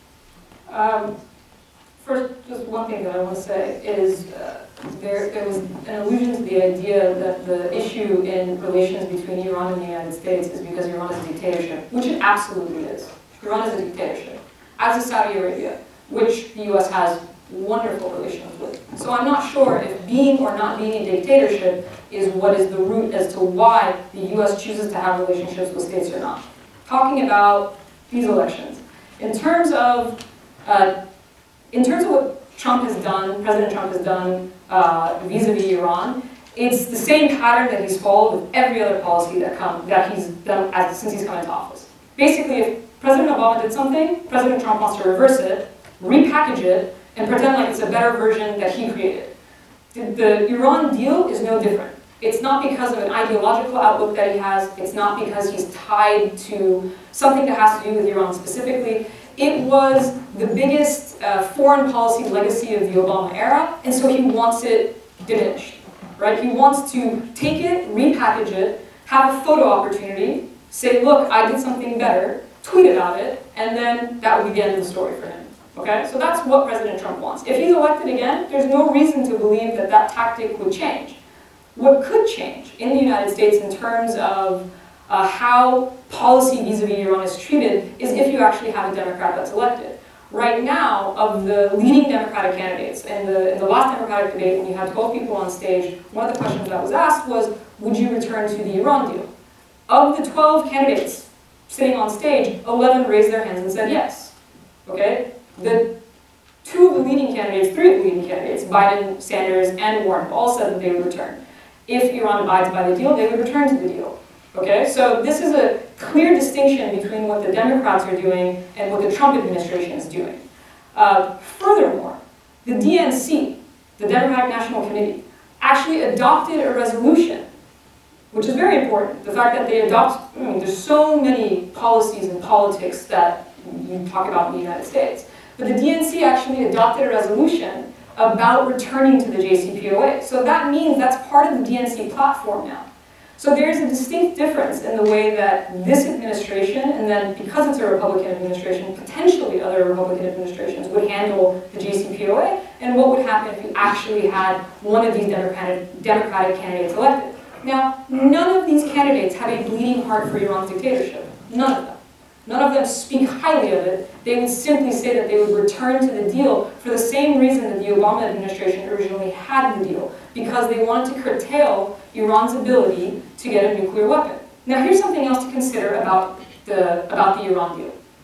Um, first, just one thing that I want to say is uh, there, there was an allusion to the idea that the issue in relations between Iran and the United States is because Iran is a dictatorship, which it absolutely is. Iran is a dictatorship, as is Saudi Arabia, which the U S has wonderful relations with. So I'm not sure if being or not being a dictatorship is what is the root as to why the U S chooses to have relationships with states or not. Talking about these elections, in terms of Uh, in terms of what Trump has done, President Trump has done uh, vis-a-vis Iran, it's the same pattern that he's followed with every other policy that, come, that he's done as, since he's come into office. Basically, if President Obama did something, President Trump wants to reverse it, repackage it, and pretend like it's a better version that he created. The, the Iran deal is no different. It's not because of an ideological outlook that he has. It's not because he's tied to something that has to do with Iran specifically. It was the biggest uh, foreign policy legacy of the Obama era, and so he wants it diminished, right? He wants to take it, repackage it, have a photo opportunity, say, look, I did something better, tweet about it, and then that would be the end of the story for him, okay? So that's what President Trump wants. If he's elected again, there's no reason to believe that that tactic would change. What could change in the United States in terms of Uh, how policy vis-a-vis Iran is treated is if you actually have a Democrat that's elected. Right now, of the leading Democratic candidates, in the, in the last Democratic debate when you had twelve people on stage, one of the questions that was asked was, would you return to the Iran deal? Of the twelve candidates sitting on stage, eleven raised their hands and said yes. Okay? The two of the leading candidates, three of the leading candidates, Biden, Sanders, and Warren, all said that they would return. If Iran abides by the deal, they would return to the deal. Okay, so this is a clear distinction between what the Democrats are doing and what the Trump administration is doing. Uh, furthermore, the D N C, the Democratic National Committee, actually adopted a resolution, which is very important. The fact that they adopt, I mean, there's so many policies and politics that you talk about in the United States, but the D N C actually adopted a resolution about returning to the J C P O A. So that means that's part of the D N C platform now. So there's a distinct difference in the way that this administration, and then because it's a Republican administration, potentially other Republican administrations would handle the J C P O A, and what would happen if you actually had one of these Democratic, Democratic candidates elected. Now, none of these candidates have a bleeding heart for Iran's dictatorship. None of them. None of them speak highly of it. They would simply say that they would return to the deal for the same reason that the Obama administration originally had the deal, because they wanted to curtail Iran's ability to get a nuclear weapon. Now here's something else to consider about the, about the Iran deal.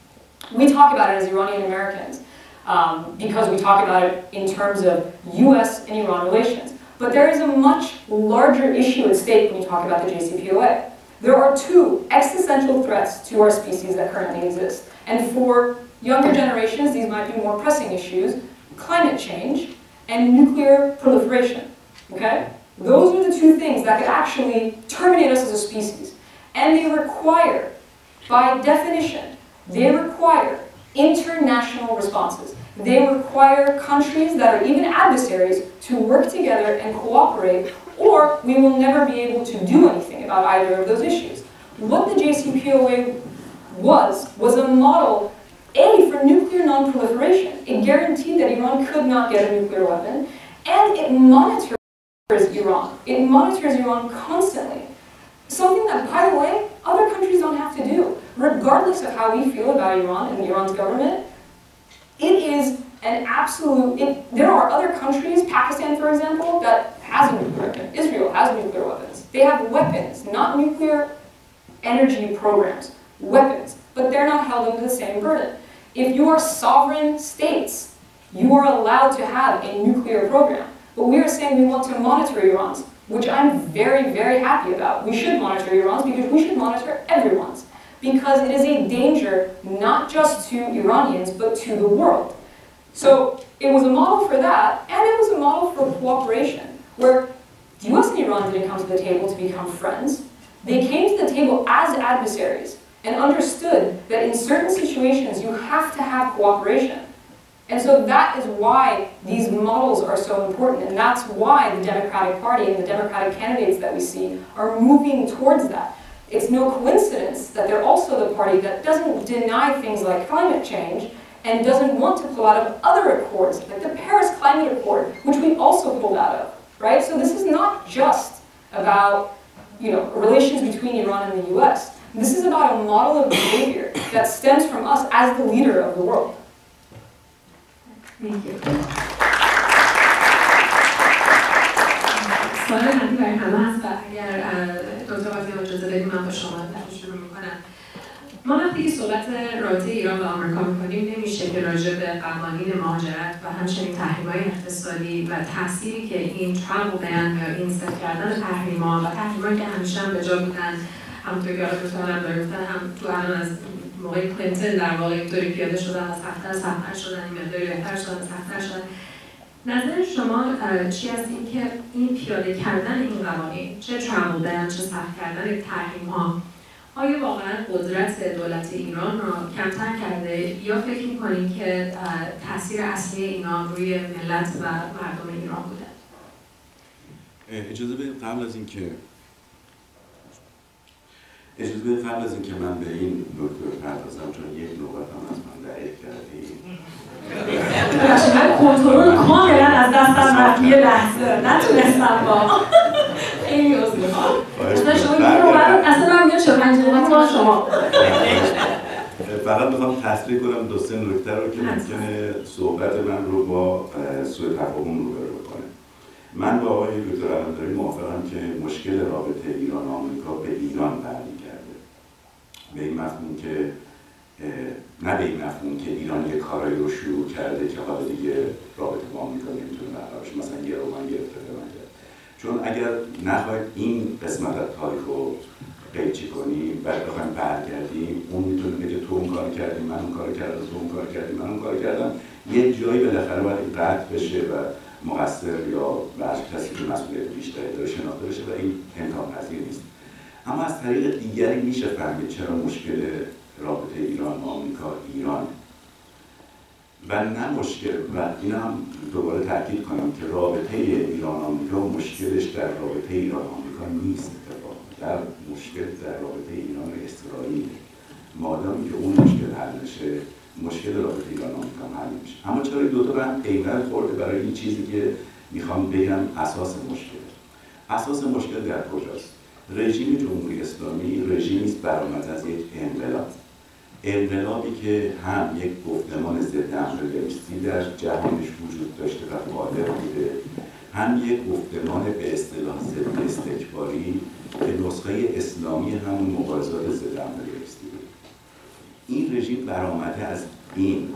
We talk about it as Iranian Americans um, because we talk about it in terms of U S and Iran relations. But there is a much larger issue at stake when you talk about the J C P O A. There are two existential threats to our species that currently exist. And for younger generations, these might be more pressing issues: climate change and nuclear proliferation. Okay? Those are the two things that could actually terminate us as a species. And they require, by definition, they require international responses. They require countries that are even adversaries to work together and cooperate, or we will never be able to do anything about either of those issues. What the J C P O A was, was a model, A, for nuclear non-proliferation. It guaranteed that Iran could not get a nuclear weapon, and it monitors Iran. It monitors Iran constantly. Something that, by the way, other countries don't have to do. Regardless of how we feel about Iran and Iran's government, it is an absolute, it, there are other countries, Pakistan for example, that has a nuclear weapon. Israel has nuclear weapons. They have weapons, not nuclear energy programs, weapons, but they're not held under the same burden. If you are sovereign states, you are allowed to have a nuclear program. But we are saying we want to monitor Iran's, which I'm very, very happy about. We should monitor Iran's because we should monitor everyone's. Because it is a danger not just to Iranians, but to the world. So it was a model for that, and it was a model for cooperation, where the U S and Iran didn't come to the table to become friends. They came to the table as adversaries and understood that in certain situations you have to have cooperation. And so that is why these models are so important, and that's why the Democratic Party and the Democratic candidates that we see are moving towards that. It's no coincidence that they're also the party that doesn't deny things like climate change and doesn't want to pull out of other accords, like the Paris Climate Accord, which we also pulled out of, right? So this is not just about, you know, relations between Iran and the U S. This is about a model of behavior that stems from us as the leader of the world.
Thank you. سوال بعدی برای همه هست و اگر دکتر قاضیان اجازه بدید من با شما شروع میکنم. ما وقتی که صحبت رابطه ایران و آمریکا میکنیم نمیشه که راجع به قوانین مهاجرت و همچنین تحریم‌های اقتصادی و تأثیری که این ترامپ بن و این ست کردن تحریم‌ها و تحریم‌هایی که همیشه هم به جا بودن، همونطور که آقای دکتر علمداری گفتن، هم تو الان از موقع کلینتون در واقع اینطوری پیاده شدن، از سخت‌تر سخت‌تر شدن، این مقداری بهتر شدن، سخت‌تر شدن. نظر شما چی است اینکه این پیاده کردن این قوانین، چه ترامپ بن، چه سخت کردن تحریم‌ها، آیا واقعا قدرت دولت ایران را کمتر کرده یا فکر می‌کنید که تاثیر اصلی اینا روی ملت و مردم ایران بوده؟
اجازه بدید قبل از اینکه اجازه بدید قبل از اینکه من به این نکته بپردازم، چون یک نوبت هم از من دریغ کردید.
من کنترل کاملا از دستم رفت یه لحظه، نتونستم با خیلی عذر میخوام. شما این نوبت اصلا من میگم شما پنج نوبت با شما.
فقط میخوام تصریح کنم دو سه نکته رو که ممکنه صحبت من رو با سوء تفاهم روبرو بکنه. من با آقای دکتر علمداری موافقم که مشکل رابطه ایران و آمریکا به ایران برمیگرده. به این مفهوم که نه به این مفهوم که ایران یک کارایی رو شروع کرده که حالا دیگه رابطه با آمریکا نمیتونه برقرار بشه، مثلا یه رومن گرفته کرد. چون اگر نخواهید این قسمت از تاریخ رو قیچی کنیم و بخوایم برگردیم، اون میتونه بگه تو اون کار کردی، من اون کار کردم، تو اون کار کردی، من اون کار کردم. یه جایی بالاخره باید این قطع بشه و مقصر یا بعضی کسی که مسئولیت بیشتری داره شناخته بشه و این امکان پذیر نیست. اما از طریق دیگری میشه فهمید چرا مشکل رابطه ایران و آمریکا ایران و نه مشکل، و این هم دوباره تاکید کنم که رابطه ایران و آمریکا مشکلش در رابطه ایران و آمریکا نیست، اتفاقا در مشکل در رابطه ایران و اسرائیل. مادامی که اون مشکل حل نشه، مشکل رابطه ایران و آمریکا حل نمیشه. اما چرا این دوتا به هم پیوند خورده برای این چیزی که میخوام بگم اساس مشکل. اساس مشکل در کجاست؟ رژیم جمهوری اسلامی رژیمی است برآمده از یک انقلاب. انقلابی که هم یک گفتمان ضد امپریالیستی در جهانش وجود داشته و قادر بوده، هم یک گفتمان به اصطلاح ضد استکباری که نسخه اسلامی همون مبارزات ضد امپریالیستی بود. این رژیم برآمده از این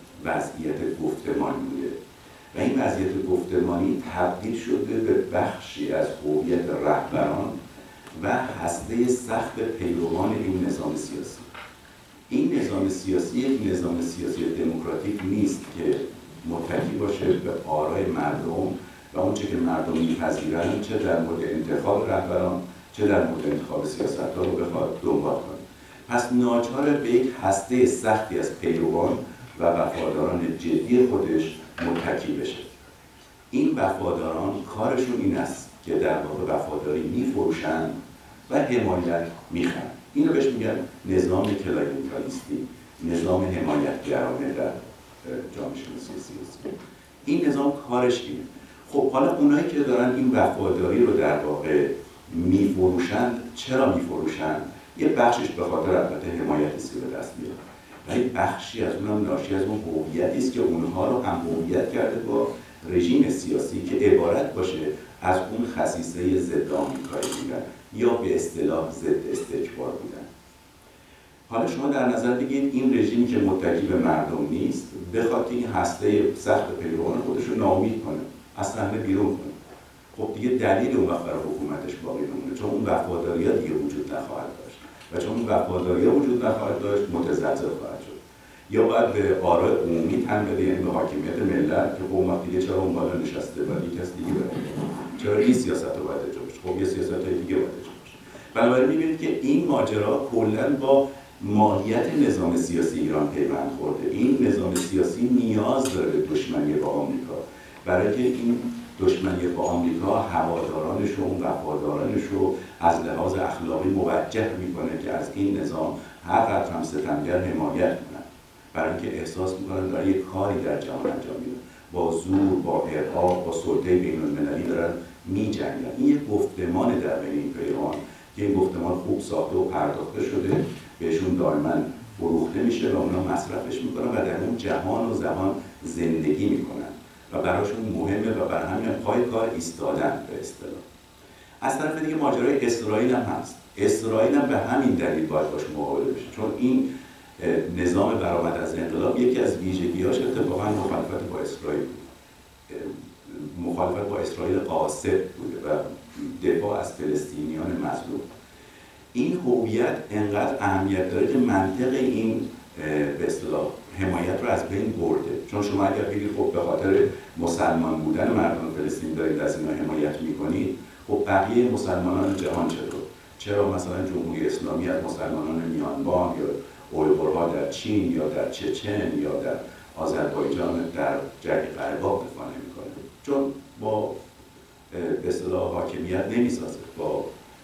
وضعیت گفتمانی بوده و این وضعیت گفتمانی تبدیل شده به بخشی از هویت رهبران و هسته سخت پیروان این نظام سیاسی. این نظام سیاسی یک نظام سیاسی دموکراتیک نیست که متکی باشه به آرای مردم و اونچه که مردم میپذیرند، چه در مورد انتخاب رهبران چه در مورد انتخاب سیاست‌ها رو بخواد دنبال کنه. پس ناچار به یک هسته سختی از پیروان و وفاداران جدی خودش متکی بشه. این وفاداران کارشون این است که در واقع وفاداری میفروشن و حمایت میخوان. اینو بهش میگن نظام کلاینتالیستی، نظام حمایتگرانه در جامعه شناسی سیاسی. این نظام کارش اینه. خب حالا اونایی که دارن این وفاداری رو در واقع میفروشن، چرا میفروشن؟ یه بخشش به خاطر البته حمایت سی به دست میاد، ولی بخشی از اونم ناشی از اون هویتی است که اونها رو هم هویت کرده با رژیم سیاسی که عبارت باشه از اون خصیصه ضد آمریکایی بودن یا به اصطلاح ضد استکبار بودن. حالا شما در نظر بگیرید این رژیمی که متکی به مردم نیست بخواد این هسته سخت پیروان خودش رو ناامید کنه، از صحنه بیرون کنه. خب دیگه دلیل اون وقت برای حکومتش باقی نمونه، چون اون وفاداری‌ها دیگه وجود نخواهد داشت و چون اون وفاداری‌ها وجود نخواهد داشت متزلزل خواهد شد. یا باید به آراء عمومی تن بده، یعنی به حاکمیت ملت که خب وقت دیگه چرا اون بالا نشسته و یک کس دیگه باید چرا این سیاست رو باید اجرا بشه، خب یه سیاست‌های دیگه باید اجرا بشه. بنابراین می‌بینید که این ماجرا کلاً با ماهیت نظام سیاسی ایران پیوند خورده. این نظام سیاسی نیاز داره به دشمنی با آمریکا، برای که این دشمنی با آمریکا هوادارانش و وفادارانش رو از لحاظ اخلاقی موجه میکنه که از این نظام هر قدر هم ستمگر حمایت کنن، برای اینکه احساس میکنن داره یک کاری در جهان انجام میدن، با زور، با ارهاب، با سلطه بین المللی دارن میجنگن. این یک گفتمان در بین این پیروان که این گفتمان خوب ساخته و پرداخته شده، بهشون دائما فروخته میشه و اونا مصرفش میکنن و در اون جهان و زبان زندگی میکنن و براشون مهمه و برای همین پای کار ایستادن به اصطلاح. از طرف دیگه ماجرای اسرائیل هم هست. اسرائیل هم به همین دلیل باید باش مقابله بشه، چون این نظام برآمد از انقلاب یکی از ویژگی‌هاش اتفاقا مخالفت با اسرائیل بود. مخالفت با اسرائیل قاصد بوده و دفاع از فلسطینیان مظلوم. این هویت انقدر اهمیت داره که منطق این به اصطلاح حمایت رو از بین برده. چون شما اگر بگید خب به خاطر مسلمان بودن مردم فلسطین دارید از اینا حمایت میکنید، خب بقیه مسلمانان جهان چطور؟ چرا مثلا جمهوری اسلامی از مسلمانان میانمار یا اویغورها در چین یا در چچن یا در آذربایجان در جنگ قره‌باغ دفاع نمیکنه؟ چون با به اصطلاح حاکمیت نمیسازه، با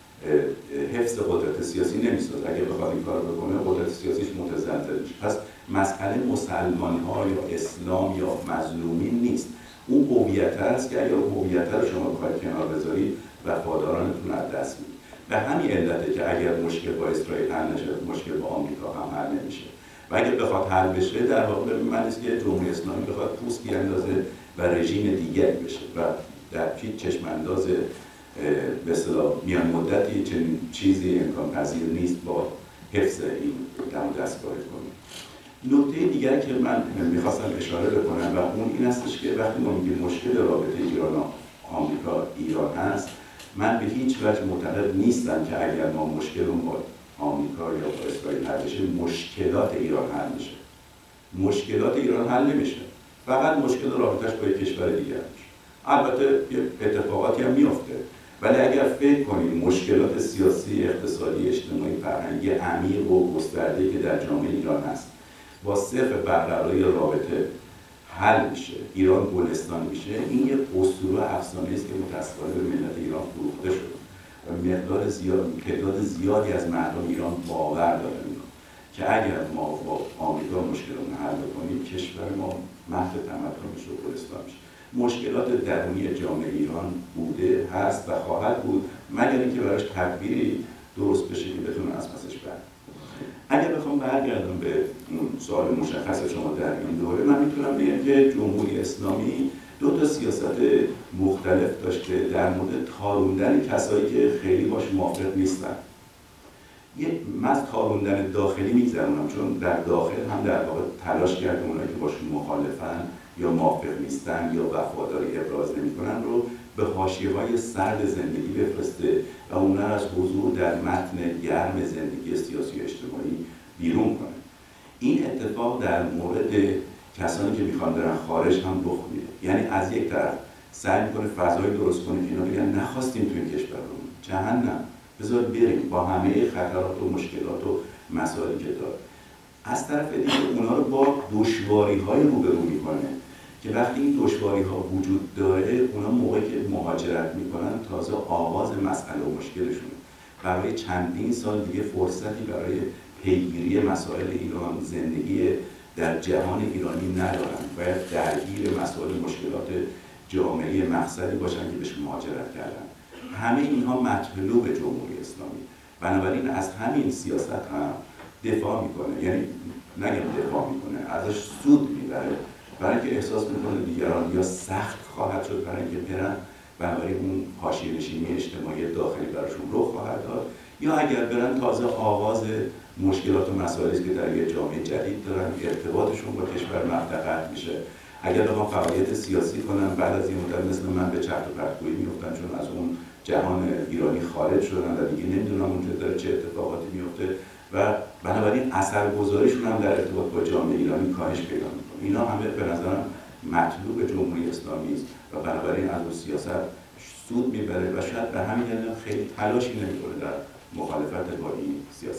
حفظ قدرت سیاسی نمیسازه. اگه بخواد این کار بکنه قدرت سیاسیش متزلزل میشه. پس مسئله مسلمان ها یا اسلام یا مظلومین نیست، اون هویت است که اگر هویت رو شما بخواید کنار بذارید وفادارانتون از دست میدید. به همین علته که اگر مشکل با اسرائیل حل نشه مشکل با آمریکا هم حل نمیشه و اگر بخواد حل بشه در واقع به معنی است که جمهوری اسلامی بخواد پوست بیاندازه و رژیم دیگری بشه و در هیچ چشم انداز به اصطلاح میان مدتی چنین چیزی امکان پذیر نیست با حفظ این دم دستگاه کنیم. نکته دیگر که من میخواستم اشاره بکنم و اون این هستش که وقتی ما میگیم مشکل رابطه ایران و آمریکا ایران هست، من به هیچ وجه معتقد نیستم که اگر ما مشکلمون با آمریکا یا با اسرائیل حل بشه مشکلات ایران حل میشه. مشکلات ایران حل نمیشه، فقط مشکل رابطه‌اش با یک کشور دیگر میشه. البته اتفاقاتی هم میفته، ولی اگر فکر کنید مشکلات سیاسی، اقتصادی، اجتماعی، فرهنگی عمیق و گسترده‌ای که در جامعه ایران هست با صرف برقراری رابطه حل میشه، ایران گلستان میشه، این یک اسطوره افسانه است که متأسفانه به ملت ایران فروخته شده و مقدار زیاد تعداد زیادی از مردم ایران باور دارن که اگر ما با آمریکا مشکلمون حل کنیم کشور ما محو تمدن میشه و گلستان میشه. مشکلات درونی جامعه ایران بوده، هست و خواهد بود مگر اینکه براش تدبیری درست بشه که بتونه از پسش بر. اگر بخوام برگردم به سوال مشخص شما در این دوره، من میتونم بگم که جمهوری اسلامی دو تا سیاست مختلف داشته در مورد تاروندن کسایی که خیلی باش موافق نیستن. یه من از تابوندن داخلی میگذرونم، چون در داخل هم در واقع تلاش کرده اونایی که باشون مخالفن یا موافق نیستن یا وفاداری ابراز نمیکنن رو به حاشیه‌های سرد زندگی بفرسته و اونا از حضور در متن گرم زندگی سیاسی و اجتماعی بیرون کنه. این اتفاق در مورد کسانی که میخوان برن خارج هم رخ میده. یعنی از یک طرف سعی میکنه فضایی درست کنه که اینا بگن نخواستیم تو این کشورمون جهنم، بذار بریم با همه خطرات و مشکلات و مسائلی که داره. از طرف دیگه اونا رو با دشواری‌های روبرو میکنه که وقتی این دشواری‌ها وجود داره، اونا موقعی که مهاجرت میکنن تازه آغاز مسئله و مشکلشونه. برای چندین سال دیگه فرصتی برای پیگیری مسائل ایران، زندگی در جهان ایرانی ندارن. باید درگیر مسائل مشکلات جامعه مقصدی باشن که بهش مهاجرت کردن. همه اینها مطلوب جمهوری اسلامی. بنابراین از همین سیاست هم دفاع میکنه، یعنی نگم دفاع میکنه، ازش سود میبره، برای اینکه احساس میکنه دیگران یا سخت خواهد شد برای اینکه برن، بنابراین اون حاشیه‌نشینی اجتماعی داخلی براشون رخ خواهد داد، یا اگر برن تازه آغاز مشکلات و مسائلی که در یک جامعه جدید دارن، ارتباطشون با کشور مقطع میشه. اگر بخوام فعالیت سیاسی کنن، بعد از این مدت مثل من به چرت و پرتگویی میفتن، چون از اون جهان ایرانی خارج شدن و دیگه نمیدونم اونجا داره چه اتفاقاتی میفته و بنابراین اثرگذاریشون هم در ارتباط با جامعه ایرانی کاهش پیدا میکنه. اینا همه به نظرم مطلوب جمهوری اسلامی است و بنابراین از اون سیاست سود میبره و شاید به همین دلیل خیلی تلاشی نمیکنه در مخالفت با این سیاست.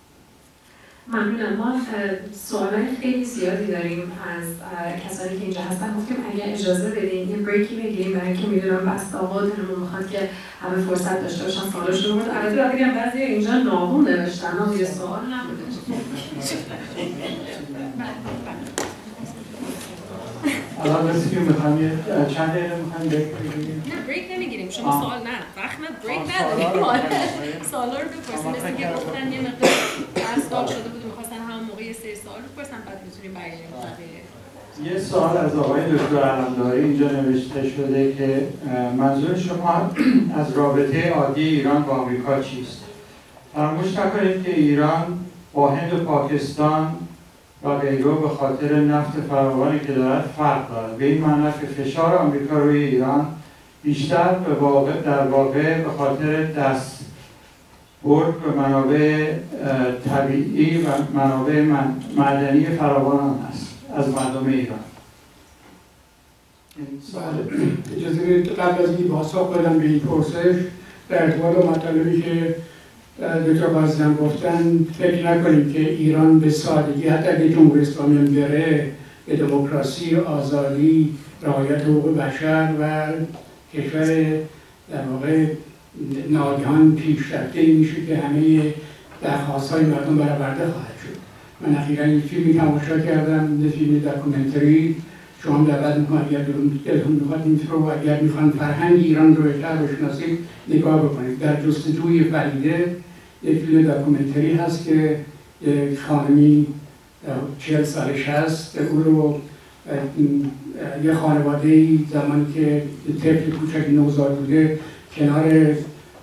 ممنونم. ما سوالای خیلی زیادی داریم از کسانی که اینجا هستن. گفتیم اگه اجازه بدین یه بریکی بگیریم، برای اینکه میدونم بس آقاتمون میخواد که همه فرصت داشته باشن سوالاشون رو. البته باید بگم بعضی اینجا ناقوم نوشتن، اما یه سوال نبوده.
الان رسید که میخوام یه چند دقیقه میخوام بریک بگیریم.
نه بریک نمیگیریم، شما سوال نه وقت نه بریک نداریم. سوالا رو بپرسیم، مثل که گفتن یه مقدار از سوال شده بود میخواستن همون موقع یه سری سوال بپرسن، بعد میتونیم برگردیم.
یه سوال از آقای دکتر علمداری اینجا نوشته شده که منظور شما از رابطه عادی ایران با آمریکا چیست؟ فراموش نکنید که ایران با هند و پاکستان و غیره به خاطر نفت فراوانی که دارد فرق دارد. به این معنی که فشار آمریکا روی ایران بیشتر به واقع در واقع به خاطر دست برد به منابع طبیعی و منابع معدنی فراوان است از مردم ایران.
اجازه بدید قبل از این پاسخ بدم به این پرسش در ارتباط با مطالبی که دکتر قاضیان گفتن، فکر نکنیم که ایران به سادگی حتی اگه جمهوری اسلامی هم بره به دموکراسی، آزادی، رعایت حقوق بشر و کشور در واقع ناگهان پیشرفته میشه که همه درخواست‌های مردم برآورده خواهد شد. من اخیراً یک فیلمی تماشا کردم، یه فیلم داکومنتری، شما هم دعوت می‌کنم اگر دلتون می‌خواد این رو اگر می‌خوان فرهنگ ایران رو بهتر بشناسید نگاه بکنید. در جستجوی فریده یک فیلم داکومنتری هست که یک خانمی چهل سالش هست، او رو یه خانواده‌ای زمانی که طفل کوچک نوزاد بوده کنار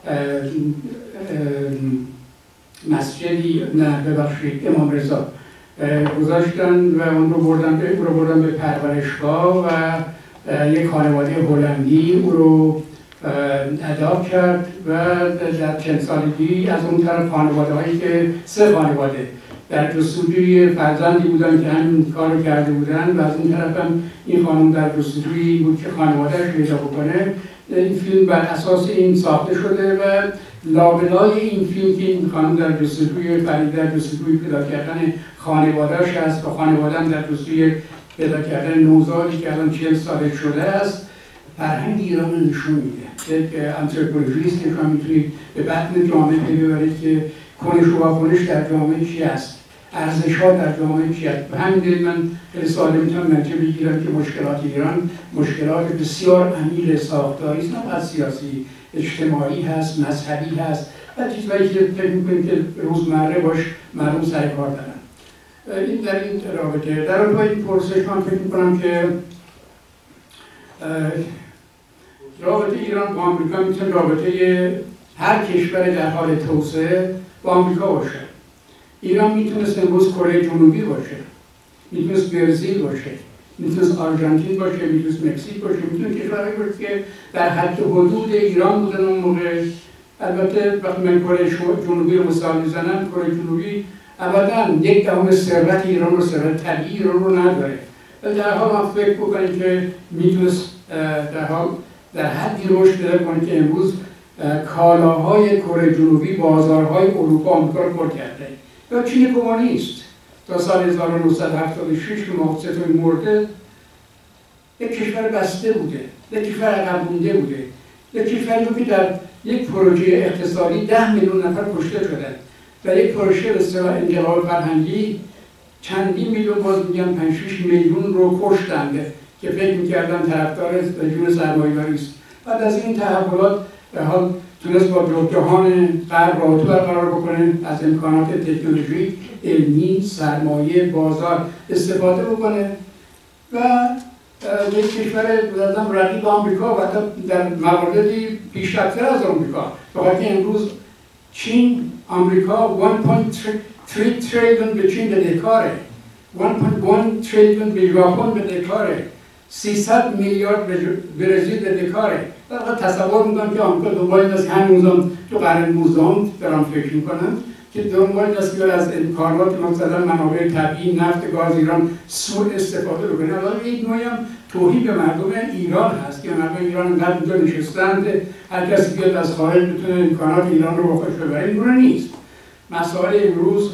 مسجدی، نه ببخشید امام رضا گذاشتن و اون رو بردن به, رو بردن به پرورشگاه و یک خانواده هلندی او رو اداپت کرد و در چند سالگی از اون طرف خانواده هایی که سه خانواده در جستجوی فرزندی بودن که همین کار کرده بودن و از این طرف هم این خانم در جستجوی بود که خانوادهش پیدا بکنه. این فیلم بر اساس این ساخته شده و لابلای این فیلم که این خانم در جستجوی فرید در جستجوی پیدا کردن خانوادهش هست و خانواده هم در جستجوی پیدا کردن نوزادی که الان چهل سالش شده است، فرهنگ ایران رو نشون میده. یک آنتروپولوژیست که شما میتونید به بطن جامعه ببرید که کنش و واکنش در جامعه چی است، ارزش‌ها در جامعه چی است. به همین دلیل من خیلی ساده میتونم نتیجه بگیرم که مشکلات ایران مشکلات بسیار عمیق ساختاری است، نه فقط سیاسی، اجتماعی هست، مذهبی هست و چیزایی که فکر می‌کنید که روزمره باش مردم سر کار دارن. این در این رابطه در رابطه این پرسش من فکر می‌کنم که رابطه ایران با آمریکا میتونه رابطه هر کشور در حال توسعه با آمریکا باشه. ایران میتونست امروز کره جنوبی باشه، میتونست برزیل باشه، میتونست آرژانتین باشه، میتونست مکزیک باشه، میتونست کشورهایی باشه که در حد حدود ایران بودن اون موقع. البته وقتی من کره جنوبی رو مثال میزنم، کره جنوبی ابدا یک دهم ثروت ایران رو، ثروت طبیعی ایران رو نداره. در حال ما فکر بکنیم که میتونست در حال در حدی رشد پیدا کنه که امروز کالاهای کره جنوبی بازارهای اروپا آمریکا رو پر کرده. یا چین کمونیست تا سال هزار و نهصد و هفتاد و شش که ماوتسه مرده یک کشور بسته بوده، یک کشور عقب مونده بوده، یک کشوری که در یک پروژه اقتصادی ده میلیون نفر کشته شدن و یک پروژه به اصطلاح انقلاب فرهنگی چندین میلیون، باز میگن پنج شش میلیون رو کشتند که فکر میکردن طرفدار رژیم سرمایه‌داری است. بعد از این تحولات به حال تونست با جهان غرب رابطه برقرار بکنه، از امکانات تکنولوژی، علمی، سرمایه، بازار استفاده بکنه و یک کشور بودم رقیب آمریکا و حتی در مواردی پیشرفت‌تر از آمریکا. فقط امروز چین، آمریکا یک و سه تریلیون به چین بدهکاره، یک و یک تریلیون به ژاپن بدهکاره، سیصد میلیارد به برزیل بدهکاره. در واقع تصور میکنم که آمریکا دنبال این است، هنوزم تو قرن نوزدهم دارم فکر میکنم که دنبال این است که از امکانات مثلا منابع طبیعی، نفت، گاز ایران سوء استفاده بکنه. حالا یک نوعی هم توهین به مردم ایران هست که مردم ایران انقدر اونجا نشستند هر کسی بیاد از خارج بتونه امکانات ایران رو با خودش ببره. این نیست. مسائل امروز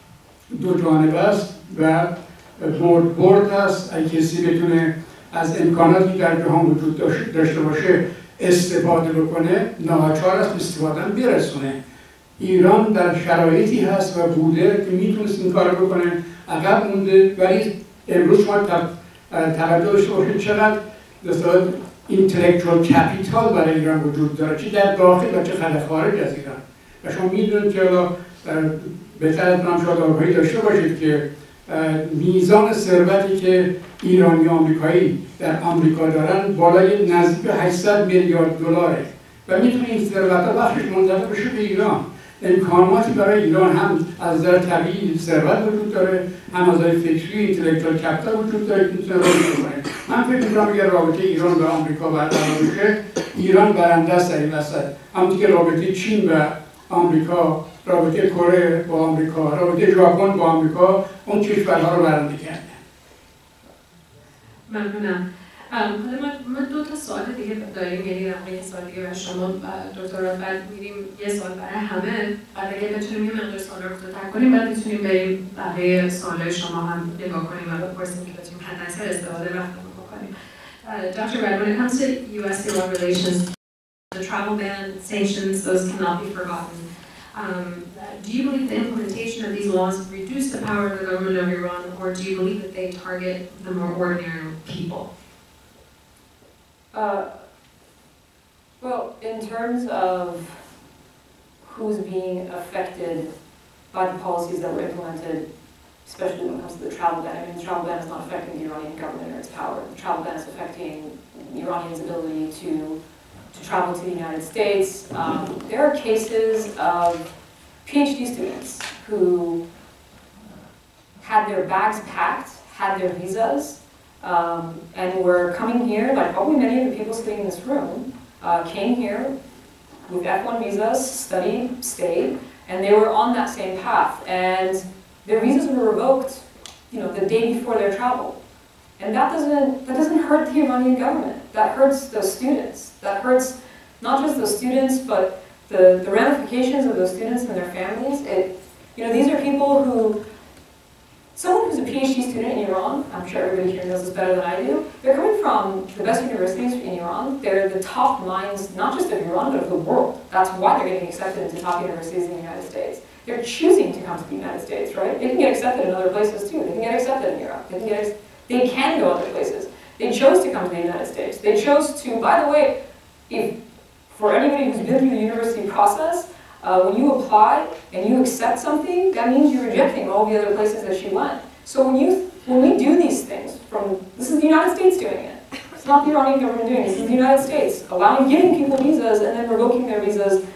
دو جانبه است و برد برد است. اگه کسی بتونه از امکاناتی در جهان وجود داشته باشه استفاده بکنه، ناچار است استفاده برسونه. ایران در شرایطی هست و بوده که میتونست این کار بکنه، عقب مونده. ولی امروز شما توجه داشته باشید چقدر مثلا اینتלקچوال کپیتال برای ایران وجود داره، چه در داخل و چه در خارج از ایران. و شما میدونید که حالا بهتر از من شاید آگاهی داشته باشید که میزان ثروتی که ایرانی آمریکایی در آمریکا دارن بالای نزدیک هشتصد میلیارد دلاره و میتونه این ثروت بخشش منتقل بشه به ایران. امکاناتی برای ایران هم از نظر طبیعی ثروت وجود داره، هم از نظر فکری اینتלקچوال کپیتال وجود داره که میتونه رشد کنه. من فکر می‌کنم اگر رابطه ایران و آمریکا برقرار بشه، ایران برنده است در این وسط. همونطور که رابطه چین و آمریکا، رابطه کره با آمریکا، رابطه ژاپن با آمریکا اون کشورها رو برنده کرده.
ممنونم. حالا ما دو تا سوال دیگه داریم، یعنی در یه سوال دیگه برای شما دکتر راد، بعد میریم یه سوال برای همه، بعد اگه بتونیم یه مقدار سوال رو کوتاه کنیم، بعد میتونیم بریم برای سوالای شما هم نگاه کنیم و بپرسیم که بتونیم حداکثر استفاده وقتمون بکنیم. Doctor Rad, when it comes to U S Iran relations, the travel ban, sanctions, those cannot be forgotten. Um, do you believe the implementation of these laws reduce the power of the government of Iran, or do you believe that they target the more ordinary people?
Uh, well, in terms of who's being affected by the policies that were implemented, especially when it comes to the travel ban, I mean, the travel ban is not affecting the Iranian government or its power. The travel ban is affecting Iranians' ability to, to travel to the United States. Um, there are cases of PhD students who had their bags packed, had their visas, Um, and we're coming here, like probably many of the people sitting in this room, uh, came here with F one visas, studied, stayed, and they were on that same path. And their visas were revoked, you know, the day before their travel. And that doesn't, that doesn't hurt the Iranian government. That hurts those students. That hurts not just those students, but the, the ramifications of those students and their families. It, you know, these are people who, someone who's a PhD student in Iran, I'm sure everybody here knows this better than I do, they're coming from the best universities in Iran. They're the top minds, not just of Iran, but of the world. That's why they're getting accepted into top universities in the United States. They're choosing to come to the United States, right? They can get accepted in other places too. They can get accepted in Europe. They can, get they can go other places. They chose to come to the United States. They chose to, by the way, if for anybody who's been through the university process, Uh, when you apply and you accept something, that means you're rejecting all the other places that you went. So when you, when we do these things, from this is the United States doing it. It's not the Iranian government doing it. This is the United States allowing, giving people visas and then revoking their visas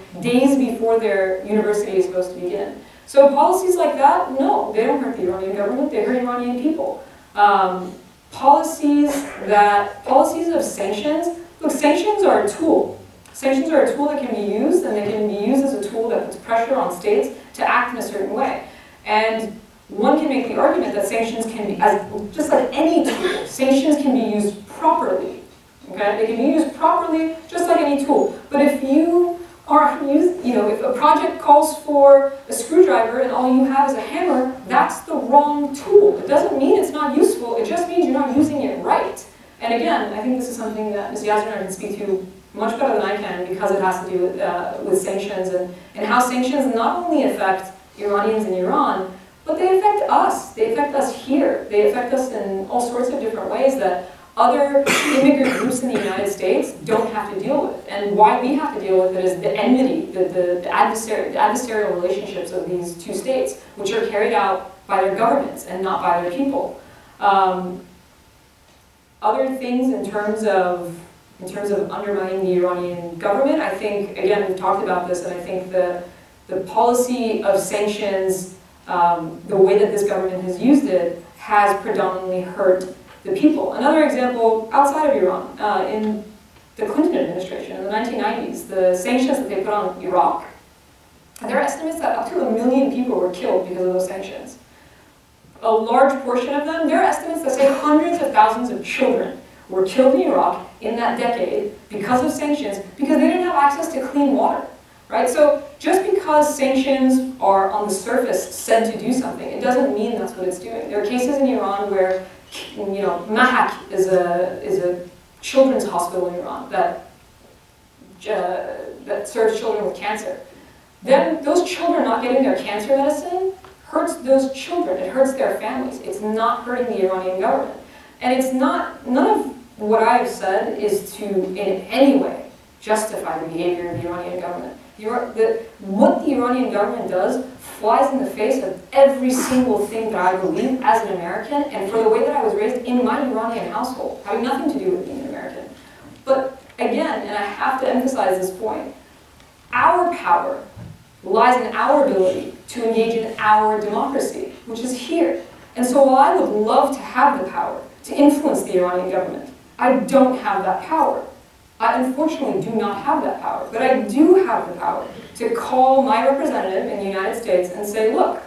days before their university is supposed to begin. So policies like that, no, they don't hurt the Iranian government, they hurt Iranian people. Um, policies that, policies of sanctions, look, sanctions are a tool. Sanctions are a tool that can be used, and they can be used as a tool that puts pressure on states to act in a certain way. And one can make the argument that sanctions can be, as just like any tool, sanctions can be used properly. Okay, they can be used properly, just like any tool. But if you are used, you know, if a project calls for a screwdriver and all you have is a hammer, that's the wrong tool. It doesn't mean it's not useful. It just means you're not using it right. And again, I think this is something that Miz Ghazian can speak to much better than I can, because it has to do with, uh, with sanctions and, and how sanctions not only affect Iranians in Iran, but they affect us. They affect us here. They affect us in all sorts of different ways that other immigrant groups in the United States don't have to deal with. And why we have to deal with it is the enmity, the, the, the, adversary, the adversarial relationships of these two states, which are carried out by their governments and not by their people. Um, other things in terms of in terms of undermining the Iranian government, I think, again, we've talked about this, and I think the, the policy of sanctions, um, the way that this government has used it, has predominantly hurt the people. Another example outside of Iran, uh, in the Clinton administration in the nineteen nineties, the sanctions that they put on Iraq, there are estimates that up to a million people were killed because of those sanctions. A large portion of them, there are estimates that say hundreds of thousands of children were killed in Iraq in that decade because of sanctions, because they didn't have access to clean water, right? So just because sanctions are on the surface said to do something, it doesn't mean that's what it's doing. There are cases in Iran where, you know, Mahak is a, is a children's hospital in Iran that, uh, that serves children with cancer. Then those children not getting their cancer medicine hurts those children, it hurts their families. It's not hurting the Iranian government. And it's not, none of what I have said is to, in any way, justify the behavior of the Iranian government. The, the, what the Iranian government does flies in the face of every single thing that I believe as an American, and for the way that I was raised in my Iranian household, having nothing to do with being an American. But again, and I have to emphasize this point, our power lies in our ability to engage in our democracy, which is here. And so while I would love to have the power to influence the Iranian government, I don't have that power. I unfortunately do not have that power, but I do have the power to call my representative in the United States and say, look,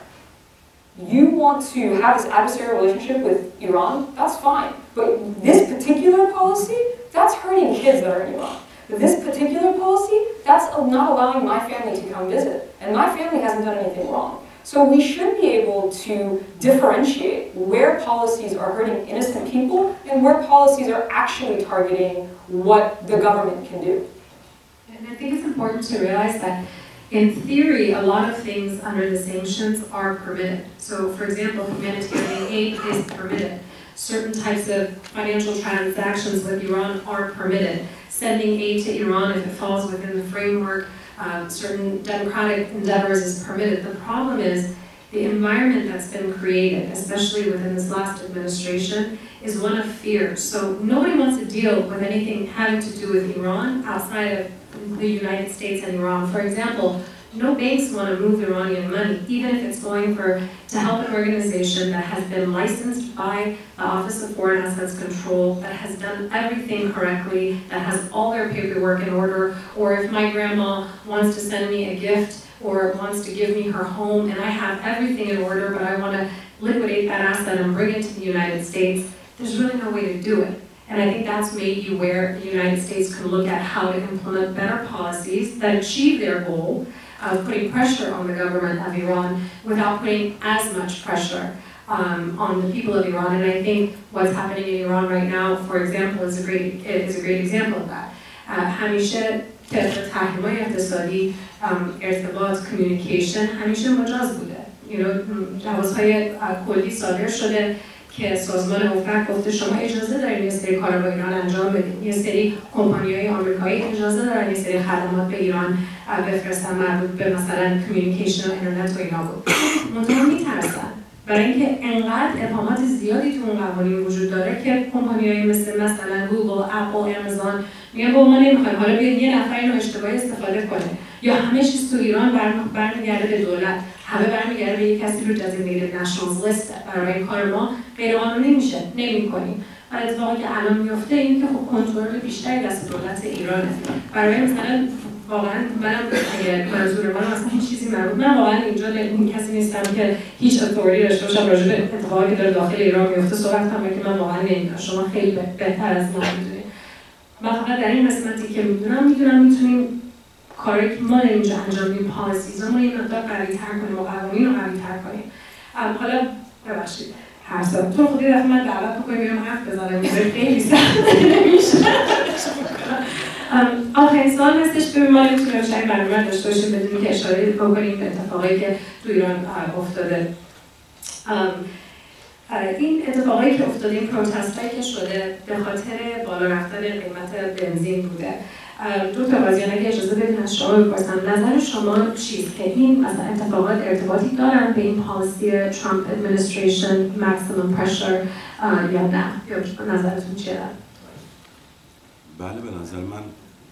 you want to have this adversarial relationship with Iran, that's fine. But this particular policy, that's hurting kids that are in Iran. This particular policy, that's not allowing my family to come visit. And my family hasn't done anything wrong. So we should be able to differentiate where policies are hurting innocent people and where policies are actually targeting what the government can do.
And I think it's important to realize that in theory, a lot of things under the sanctions are permitted. So for example, humanitarian aid is permitted. Certain types of financial transactions with Iran are permitted. Sending aid to Iran, if it falls within the framework, um, certain democratic endeavors is permitted. The problem is the environment that's been created, especially within this last administration, is one of fear. So nobody wants to deal with anything having to do with Iran outside of the United States and Iran. For example, no banks want to move Iranian money, even if it's going for to help an organization that has been licensed by the Office of Foreign Assets Control, that has done everything correctly, that has all their paperwork in order, or if my grandma wants to send me a gift or wants to give me her home and I have everything in order, but I want to liquidate that asset and bring it to the United States, there's really no way to do it. And I think that's maybe where the United States can look at how to implement better policies that achieve their goal of putting pressure on the government of Iran without putting as much pressure um, on the people of Iran. And I think what's happening in Iran right now, for example, is a great is a great example of that. همیشه طبق تحریم‌های اقتصادی ارتباط کمیونیکیشن همیشه مجاز بوده. جوازهای کلی صادر شده که سازمان اوپک گفته شما اجازه دارین یه سری کارا با ایران انجام بدین. یه سری کمپانی‌های آمریکایی اجازه دارن یه سری خدمات به ایران بفرستن مربوط به مثلا کمیونیکیشن و اینترنت و اینا بود. منتها میترسن برای اینکه انقدر ابهامات زیادی تو اون قوانین وجود داره که کمپانی‌های مثل مثلا گوگل، اپل، آمازون میگن با ما نمیخوایم، حالا بیاید یه نفر اینو اشتباهی استفاده کنه. یا همه چیز تو ایران برمیگرده به دولت، همه برمیگرده به یک کسی رو designated nationals list. برای کار ما غیر قانونی میشه، نمی‌کنیم. و اتفاقی که الان میفته این که خب کنترل بیشتری دست دولت ایرانه. برای مثلا واقعا منم اگه منظور من اصلا هیچ چیزی مربوط، من واقعا اینجا این کسی نیستم که هیچ اتوریتی داشته باشم راجع به اتفاقی که داره داخل ایران میفته صحبت کنم که من واقعا نمیدونم. شما خیلی بهتر از من میدونید. من فقط در این قسمتی که میدونم میدونم میتونیم کاری که ما اینجا انجام میدیم پالیسیزمون این مقدار قوی‌تر کنیم و قوانین رو قوی‌تر کنیم. حالا ببخشید هر سال تو خودی دفعه من دعوت بکنیم بیام حرف بزنم خیلی سخته نمیشه. آخرین سوال هستش که ما نمیتونیم شاید برنامه داشته باشیم بدونیم که اشاره بکنیم به اتفاقایی که تو ایران افتاده. این اتفاقایی که افتاده، این پروتستایی که شده به خاطر بالا رفتن قیمت بنزین بوده. دکتر غازیان اگه اجازه بدین از شما بپرسم نظر شما چیست که این مثلا اتفاقات ارتباطی دارن به این پالیسی ترامپ ادمنستریشن ماکسیمم پرشر یا نه؟ یا نظرتون چیه؟
بله به نظر من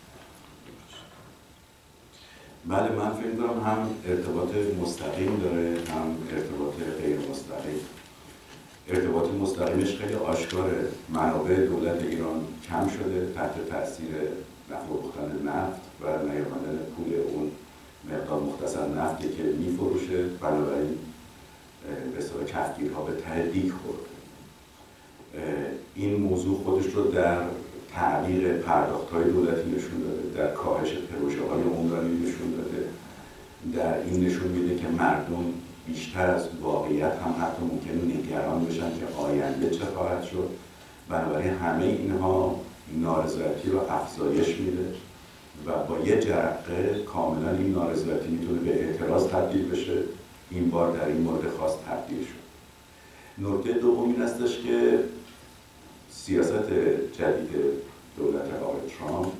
بله من فکر می‌کنم هم ارتباط مستقیم داره هم ارتباط غیر مستقیم. ارتباط مستقیمش خیلی آشکاره. منابع دولت ایران کم شده تحت تاثیر نفت فروختن نفت و نیامدن پول اون مقدار مختصر نفتی که میفروشه، بنابراین به اصطلاح کفگیرها به ته دیگ خورده. این موضوع خودش رو در تعبیر پرداخت‌های دولتی نشون داده، در کاهش پروژه‌های عمرانی نشون داده، در این نشون میده که مردم بیشتر از واقعیت هم حتی ممکنه نگران بشن که آینده چه خواهد شد. بنابراین همه اینها نارضایتی رو افزایش میده و با یه جرقه کاملا این نارضایتی میتونه به اعتراض تبدیل بشه. این بار در این مورد خاص تبدیل شد. نکته دوم این هستش که سیاست جدید دولت آقای ترامپ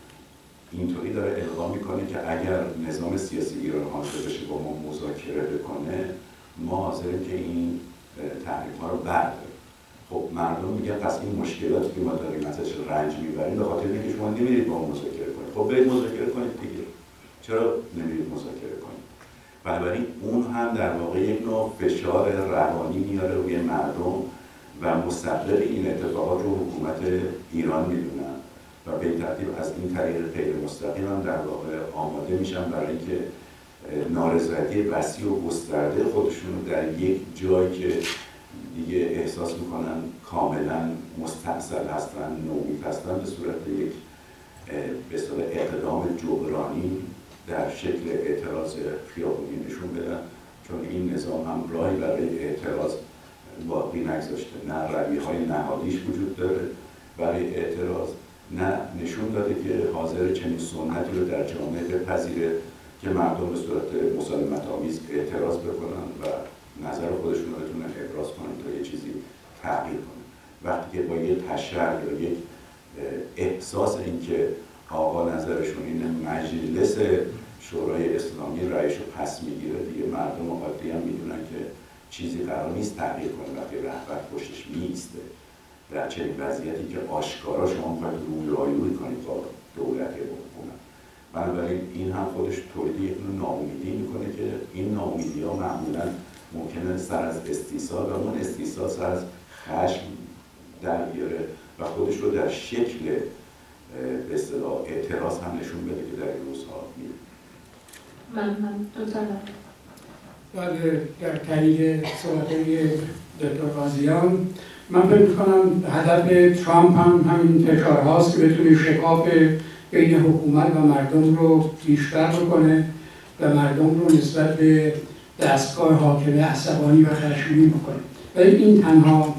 اینطوری داره القا میکنه که اگر نظام سیاسی ایران حاضر بشه با ما مذاکره بکنه، ما حاضریم که این تحریم ها رو برداریم. خب مردم میگن پس این مشکلاتی که ما داریم ازش رنج میبریم به خاطر اینکه شما نمیرید با ما مذاکره کنید. خب برید مذاکره کنید دیگه. چرا نمیرید مذاکره کنید؟ بنابراین اون هم در واقع یک نوع فشار روانی میاره روی مردم و مستقل این اتفاقات رو حکومت ایران میدونن و به ترتیب از این طریق غیر مستقیم هم در واقع آماده میشن برای اینکه نارضایتی وسیع و گسترده خودشون رو در یک جایی که دیگه احساس میکنن کاملا مستحصل هستن، نومید هستن، به صورت یک به اصطلاح اقدام جبرانی در شکل اعتراض خیابونی نشون بدن، چون این نظام هم راهی برای اعتراض باقی نگذاشته. نه رویه‌های نهادیش وجود داره برای اعتراض، نه نشون داده که حاضر چنین سنتی رو در جامعه بپذیره که مردم به صورت مسالمت‌آمیز اعتراض بکنن و نظر خودشون رو بتونن ابراز کنن تا یه چیزی تغییر کنه. وقتی که با یه تشریع یا یک احساس اینکه آقا نظرشون اینه مجلس شورای اسلامی رأیش رو پس میگیره، دیگه مردم عادی هم میدونن که چیزی قرار نیست تغییر کنه وقتی رهبر پشتش میسته. در چنین وضعیتی که آشکارا شما باید رویارویی کنید با دولت و حکومت. بنابراین این هم خودش تولید یک نوع ناامیدی میکنه که این ناامیدی ها معمولا ممکنه سر از استیصال و اون استیصال سر از خشم در بیاره و خودش رو در شکل به اصطلاح اعتراض هم نشون بده که در این روزها میره.
من من دکتر
بله، در تایید صحبت‌های دکتر غازیان من فکر می‌کنم هدف ترامپ هم همین فشارهاست که بتونه شکاف بین حکومت و مردم رو بیشتر بکنه و مردم رو نسبت به دستگاه حاکمه عصبانی و خشمگین بکنه. ولی این تنها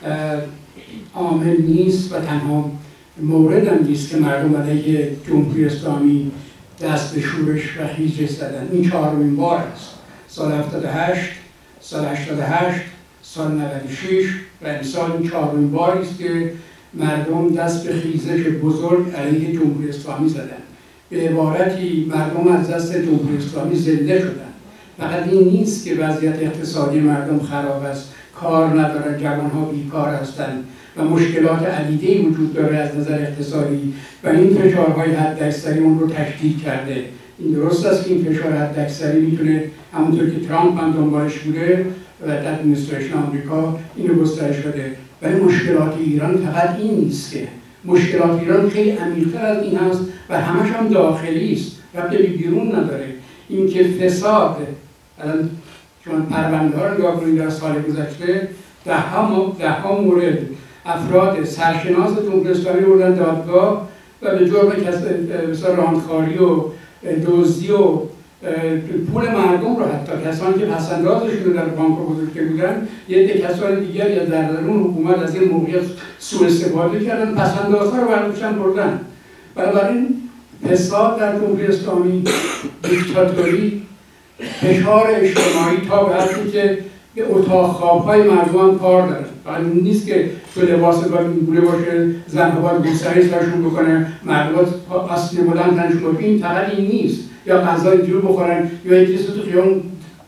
عامل نیست و تنها مورد هم نیست که مردم علیه جمهوری اسلامی دست به شورش و خیزش زدن. این چهارمین بار است. سال هفتاد و هشت، سال هشتاد و هشت، سال نود و شش و امسال این چهارمین باری است که مردم دست به خیزش بزرگ علیه جمهوری اسلامی زدن. به عبارتی مردم از دست جمهوری اسلامی زنده شدن. فقط این نیست که وضعیت اقتصادی مردم خراب است، کار ندارن، جوانها بیکار هستند و مشکلات عدیده‌ای وجود داره از نظر اقتصادی و این فشارهای حداکثری اون رو تشدید کرده. این درست است که این فشار حداکثری میتونه همونطور که ترامپ هم دنبالش بوده و ادمنستریشن آمریکا اینو گسترش بده. ولی مشکلات ایران فقط این نیست که مشکلات ایران خیلی عمیق‌تر از این هست و همش هم داخلی است، ربطی به بیرون نداره. اینکه فساد، الان چون پرونده ها رو نگاه کنید در سال گذشته ده ها ده ها مورد افراد سرشناس جمهوری اسلامی بردن دادگاه و به جرم مثلا راندخواری و دزدی و پول مردم رو، حتی کسانی که پسندازشون رو در بانک گذاشته بودن، یه عده کسان دیگری از در درون حکومت از این موقعیت سوء استفاده کردن، پسندازها رو برداشتن بردن. بنابراین فساد در جمهوری اسلامی، دیکتاتوری، فشار اجتماعی تا به حدی که به اتاق خواب‌های مردم کار داره. فقط نیست که تو لباس باید اینگونه باشه، زنها باید گوسری سرشون بکنه، مردم اصلی بلند تنشون باید. این فقط این نیست. یا غذای جور بخورن یا یک کسی تو خیام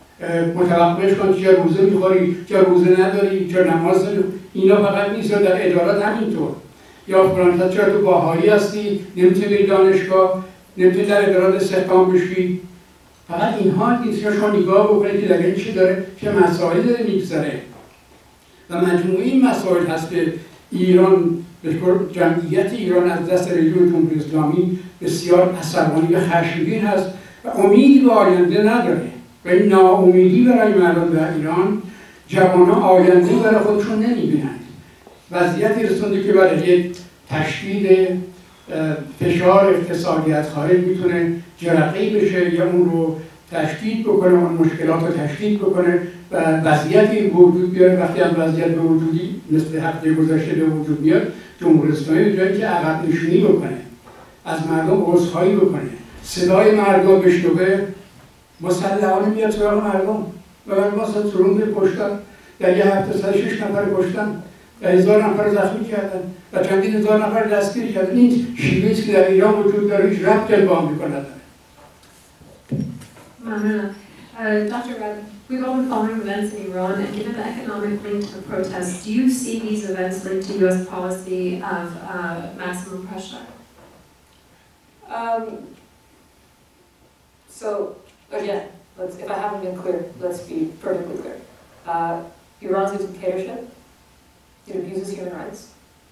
متوقفش کن که چه روزه میخوری، چه روزه نداری، چه نماز داری. اینا فقط نیست. در ادارات همینطور. یا فرانسه چرا تو باهایی هستی، نمیتونی بری دانشگاه، نمیتونی در ادارات استخدام بشی. فقط اینها نیست. یا شما نگاه بکنید که در این چی داره، چه مسائلی داره میگذره. و مجموعه این مسائل هست که ایران، به جمعیت ایران از دست رژیم جمهوری اسلامی بسیار عصبانی و خشمگین هست و امیدی به آینده نداره. و این ناامیدی برای مردم در ایران، جوانان آینده برای خودشون نمیبینند. وضعیتی رسونده که برای یک تشدید فشار اقتصادی از خارج میتونه جرقه‌ای بشه یا اون رو تشدید بکنه، اون مشکلات رو تشدید بکنه و وضعیتی وجود بیاره. وقتی هم وضعیت به وجودی مثل هفته گذشته به وجود بیاد، جمهوری اسلامی به جایی که عقب نشینی بکنه، از مردم عذرخواهی بکنه، صدای مردم بشنوه، مسلحانه میاد سراغ مردم و مردم اصلا سرون به کشتن. در یه هفته صد و شش نفر کشتن و هزار نفر زخمی کردن و چندین هزار نفر دستگیر کردن. این شیوه‌ای که در ایران وجود داره هیچ ربطی به آمریکا نداره.
ممنونم. Doctor Rad, we've all been following events in Iran, and given the economic link to the protests, do you see these events linked to U S policy of uh, maximum pressure?
Um, so, again, let's, if I haven't been clear, let's be perfectly clear. Uh, Iran's a dictatorship. It abuses human rights.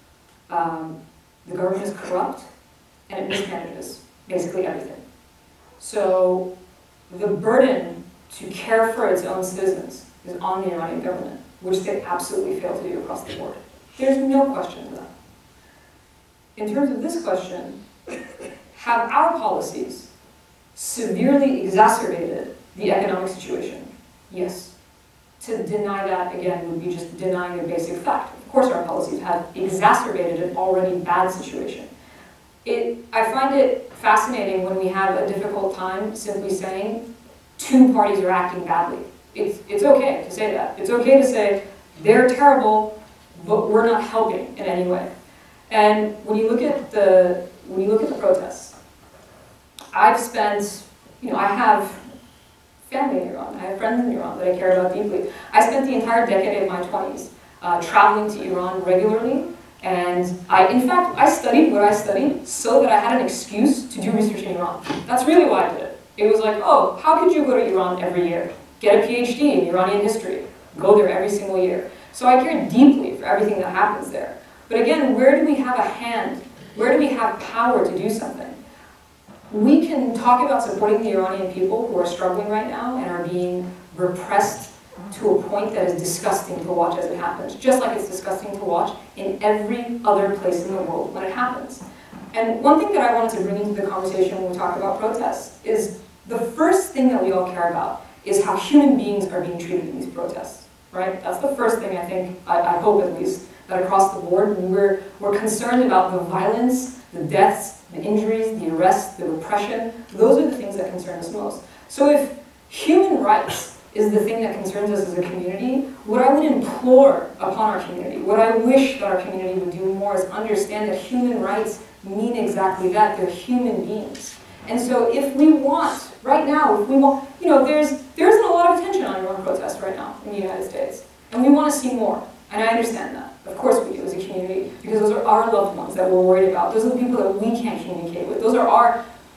Um, the government is corrupt, and it mismanages basically everything. So, the burden to care for its own citizens is on the Iranian government, which they absolutely fail to do across the board. There's no question to that. In terms of this question, have our policies severely exacerbated the economic situation? Yes. To deny that, again, would be just denying a basic fact. Of course our policies have exacerbated an already bad situation. It, I find it fascinating when we have a difficult time simply saying two parties are acting badly. It's, it's okay to say that. It's okay to say they're terrible, but we're not helping in any way. And when you look at the, when you look at the protests, I've spent, you know, I have family in Iran. I have friends in Iran that I care about deeply. I spent the entire decade of my twenties uh, traveling to Iran regularly. And I, in fact, I studied what I studied so that I had an excuse to do research in Iran. That's really why I did it. It was like, oh, how could you go to Iran every year? Get a PhD in Iranian history. Go there every single year. So I care deeply for everything that happens there. But again, where do we have a hand? Where do we have power to do something? We can talk about supporting the Iranian people who are struggling right now and are being repressed to a point that is disgusting to watch as it happens, just like it's disgusting to watch in every other place in the world when it happens. And one thing that I wanted to bring into the conversation when we talk about protests is the first thing that we all care about is how human beings are being treated in these protests, right? That's the first thing I think, I, I hope at least, that across the board, we're, we're concerned about the violence, the deaths, the injuries, the arrests, the repression. Those are the things that concern us most. So if human rights is the thing that concerns us as a community, what I would implore upon our community, what I wish that our community would do more is understand that human rights mean exactly that. They're human beings. And so if we want, right now, if we want, you know, there's, there isn't a lot of attention on Iran protests right now in the United States. And we want to see more. And I understand that. Of course we do as a community, because those are our loved ones that we're worried about. Those are the people that we can't communicate with. Those are our,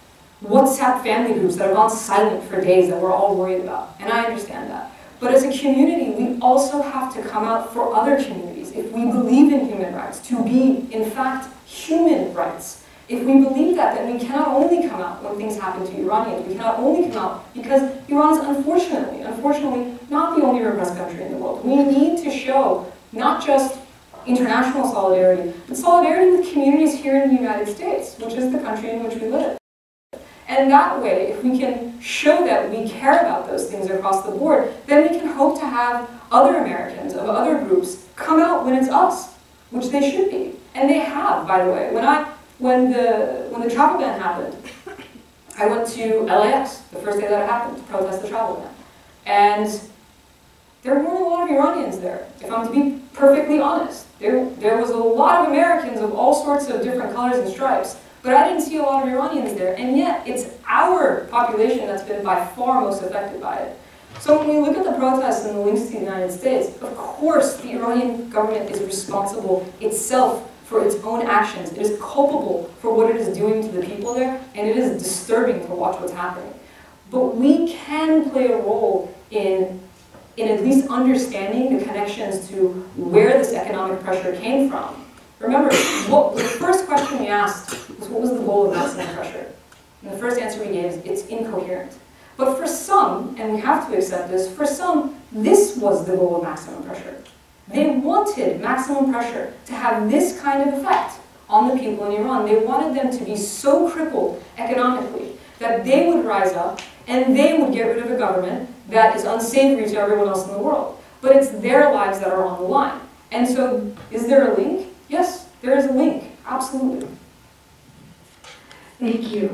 WhatsApp family groups that have gone silent for days that we're all worried about, and I understand that. But as a community, we also have to come out for other communities. If we believe in human rights, to be, in fact, human rights. If we believe that, then we cannot only come out when things happen to Iranians. We cannot only come out because Iran is unfortunately, unfortunately, not the only repressed country in the world. We need to show not just international solidarity, but solidarity with communities here in the United States, which is the country in which we live. And that way, if we can show that we care about those things across the board, then we can hope to have other Americans of other groups come out when it's us, which they should be. And they have, by the way. When I, when the, when the travel ban happened, I went to L A X the first day that it happened to protest the travel ban. And there weren't a lot of Iranians there, if I'm to be perfectly honest. There, there was a lot of Americans of all sorts of different colors and stripes, but I didn't see a lot of Iranians there, and yet it's our population that's been by far most affected by it. So when we look at the protests and the links to the United States, of course the Iranian government is responsible itself for its own actions. It is culpable for what it is doing to the people there, and it is disturbing to watch what's happening. But we can play a role in, in at least understanding the connections to where this economic pressure came from. Remember, what, the first question we asked was what was the goal of maximum pressure? And the first answer we gave is it's incoherent. But for some, and we have to accept this, for some, this was the goal of maximum pressure. They wanted maximum pressure to have this kind of effect on the people in Iran. They wanted them to be so crippled economically that they would rise up and they would get rid of a government that is unsavory to everyone else in the world. But it's their lives that are on the line. And so, is there a link? Yes, there is a link, absolutely.
Thank you.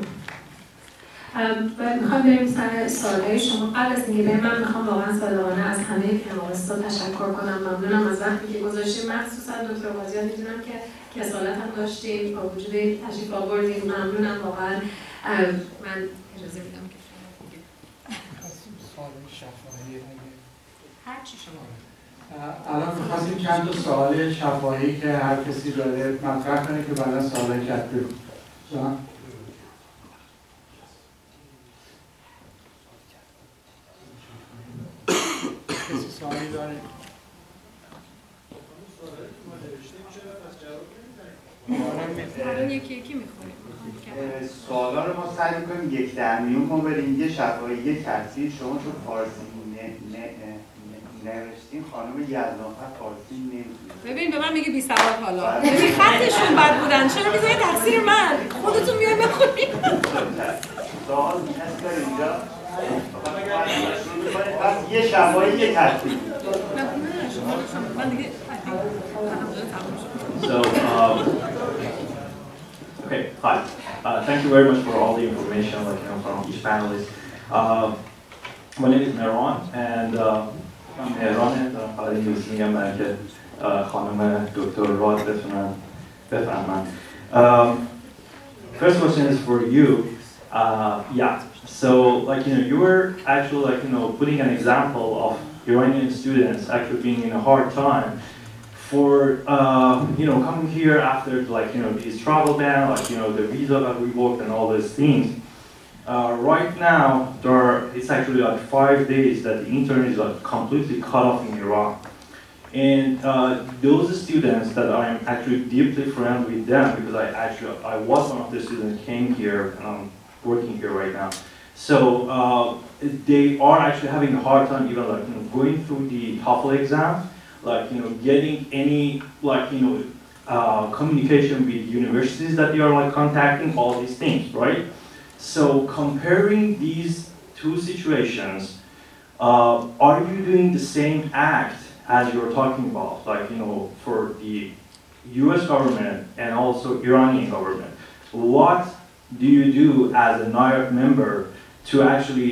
و میخوام بریم سر سوالهای شما. قبل از اینکه بریم من میخوام واقعا صادقانه از همه پنالیست‌ها تشکر کنم. ممنونم از وقتی که گذاشتیم، مخصوصا دکتر غازیان. میدونم که کسالت هم داشتیم، با وجود تشریف آوردیم. ممنونم واقعا. من اجازه میدم که
سوال شفاهی
هر چی شما
الان می‌خواستیم چند تا سوال شفاهی که هر کسی داره مطرح کنه که بعدا سوالای کتبی رو. کسی سوالی داره؟
الان یکی یکی می‌خونیم.
سوالا رو ما سعی می‌کنیم یک در میون کنیم بریم یه شفاهی یک ترتیب. شما چون فارسی نوشتین خانم یزدانفر فارسی نمی‌دونید.
ببین به من میگه بی سواد حالا. ببین خطشون بد بودن. چرا میذاری تقصیر من؟ خودتون میای بخونید.
سوال کسی داره اینجا؟ پس یه شفاهی یک ترتیب.
من دیگه
So, um, okay, hi. Uh, thank you very much for all the information, like you know, from each panelist. Uh, my name is Mehran, and uh, I'm Mehran, and I'm میگم که خانم دکتر راد بتونن بفهمن. Um, First question is for you. Uh, yeah. So, like you know, you were actually like you know putting an example of Iranian students actually being in a hard time for uh, you know coming here after like you know these travel ban, like you know the visa that revoked and all those things. Uh, right now, there are, it's actually like five days that the internet is like completely cut off in Iran, and uh, those students that I'm actually deeply friendly with them because I actually I was one of the students came here and I'm working here right now. So uh, they are actually having a hard time even like you know going through the TOEFL exam. Like you know, getting any like you know uh, communication with universities that they are like contacting, all these things, right? So comparing these two situations, uh, are you doing the same act as you're talking about, like you know, for the U S government and also Iranian government? What do you do as a N I A C member to actually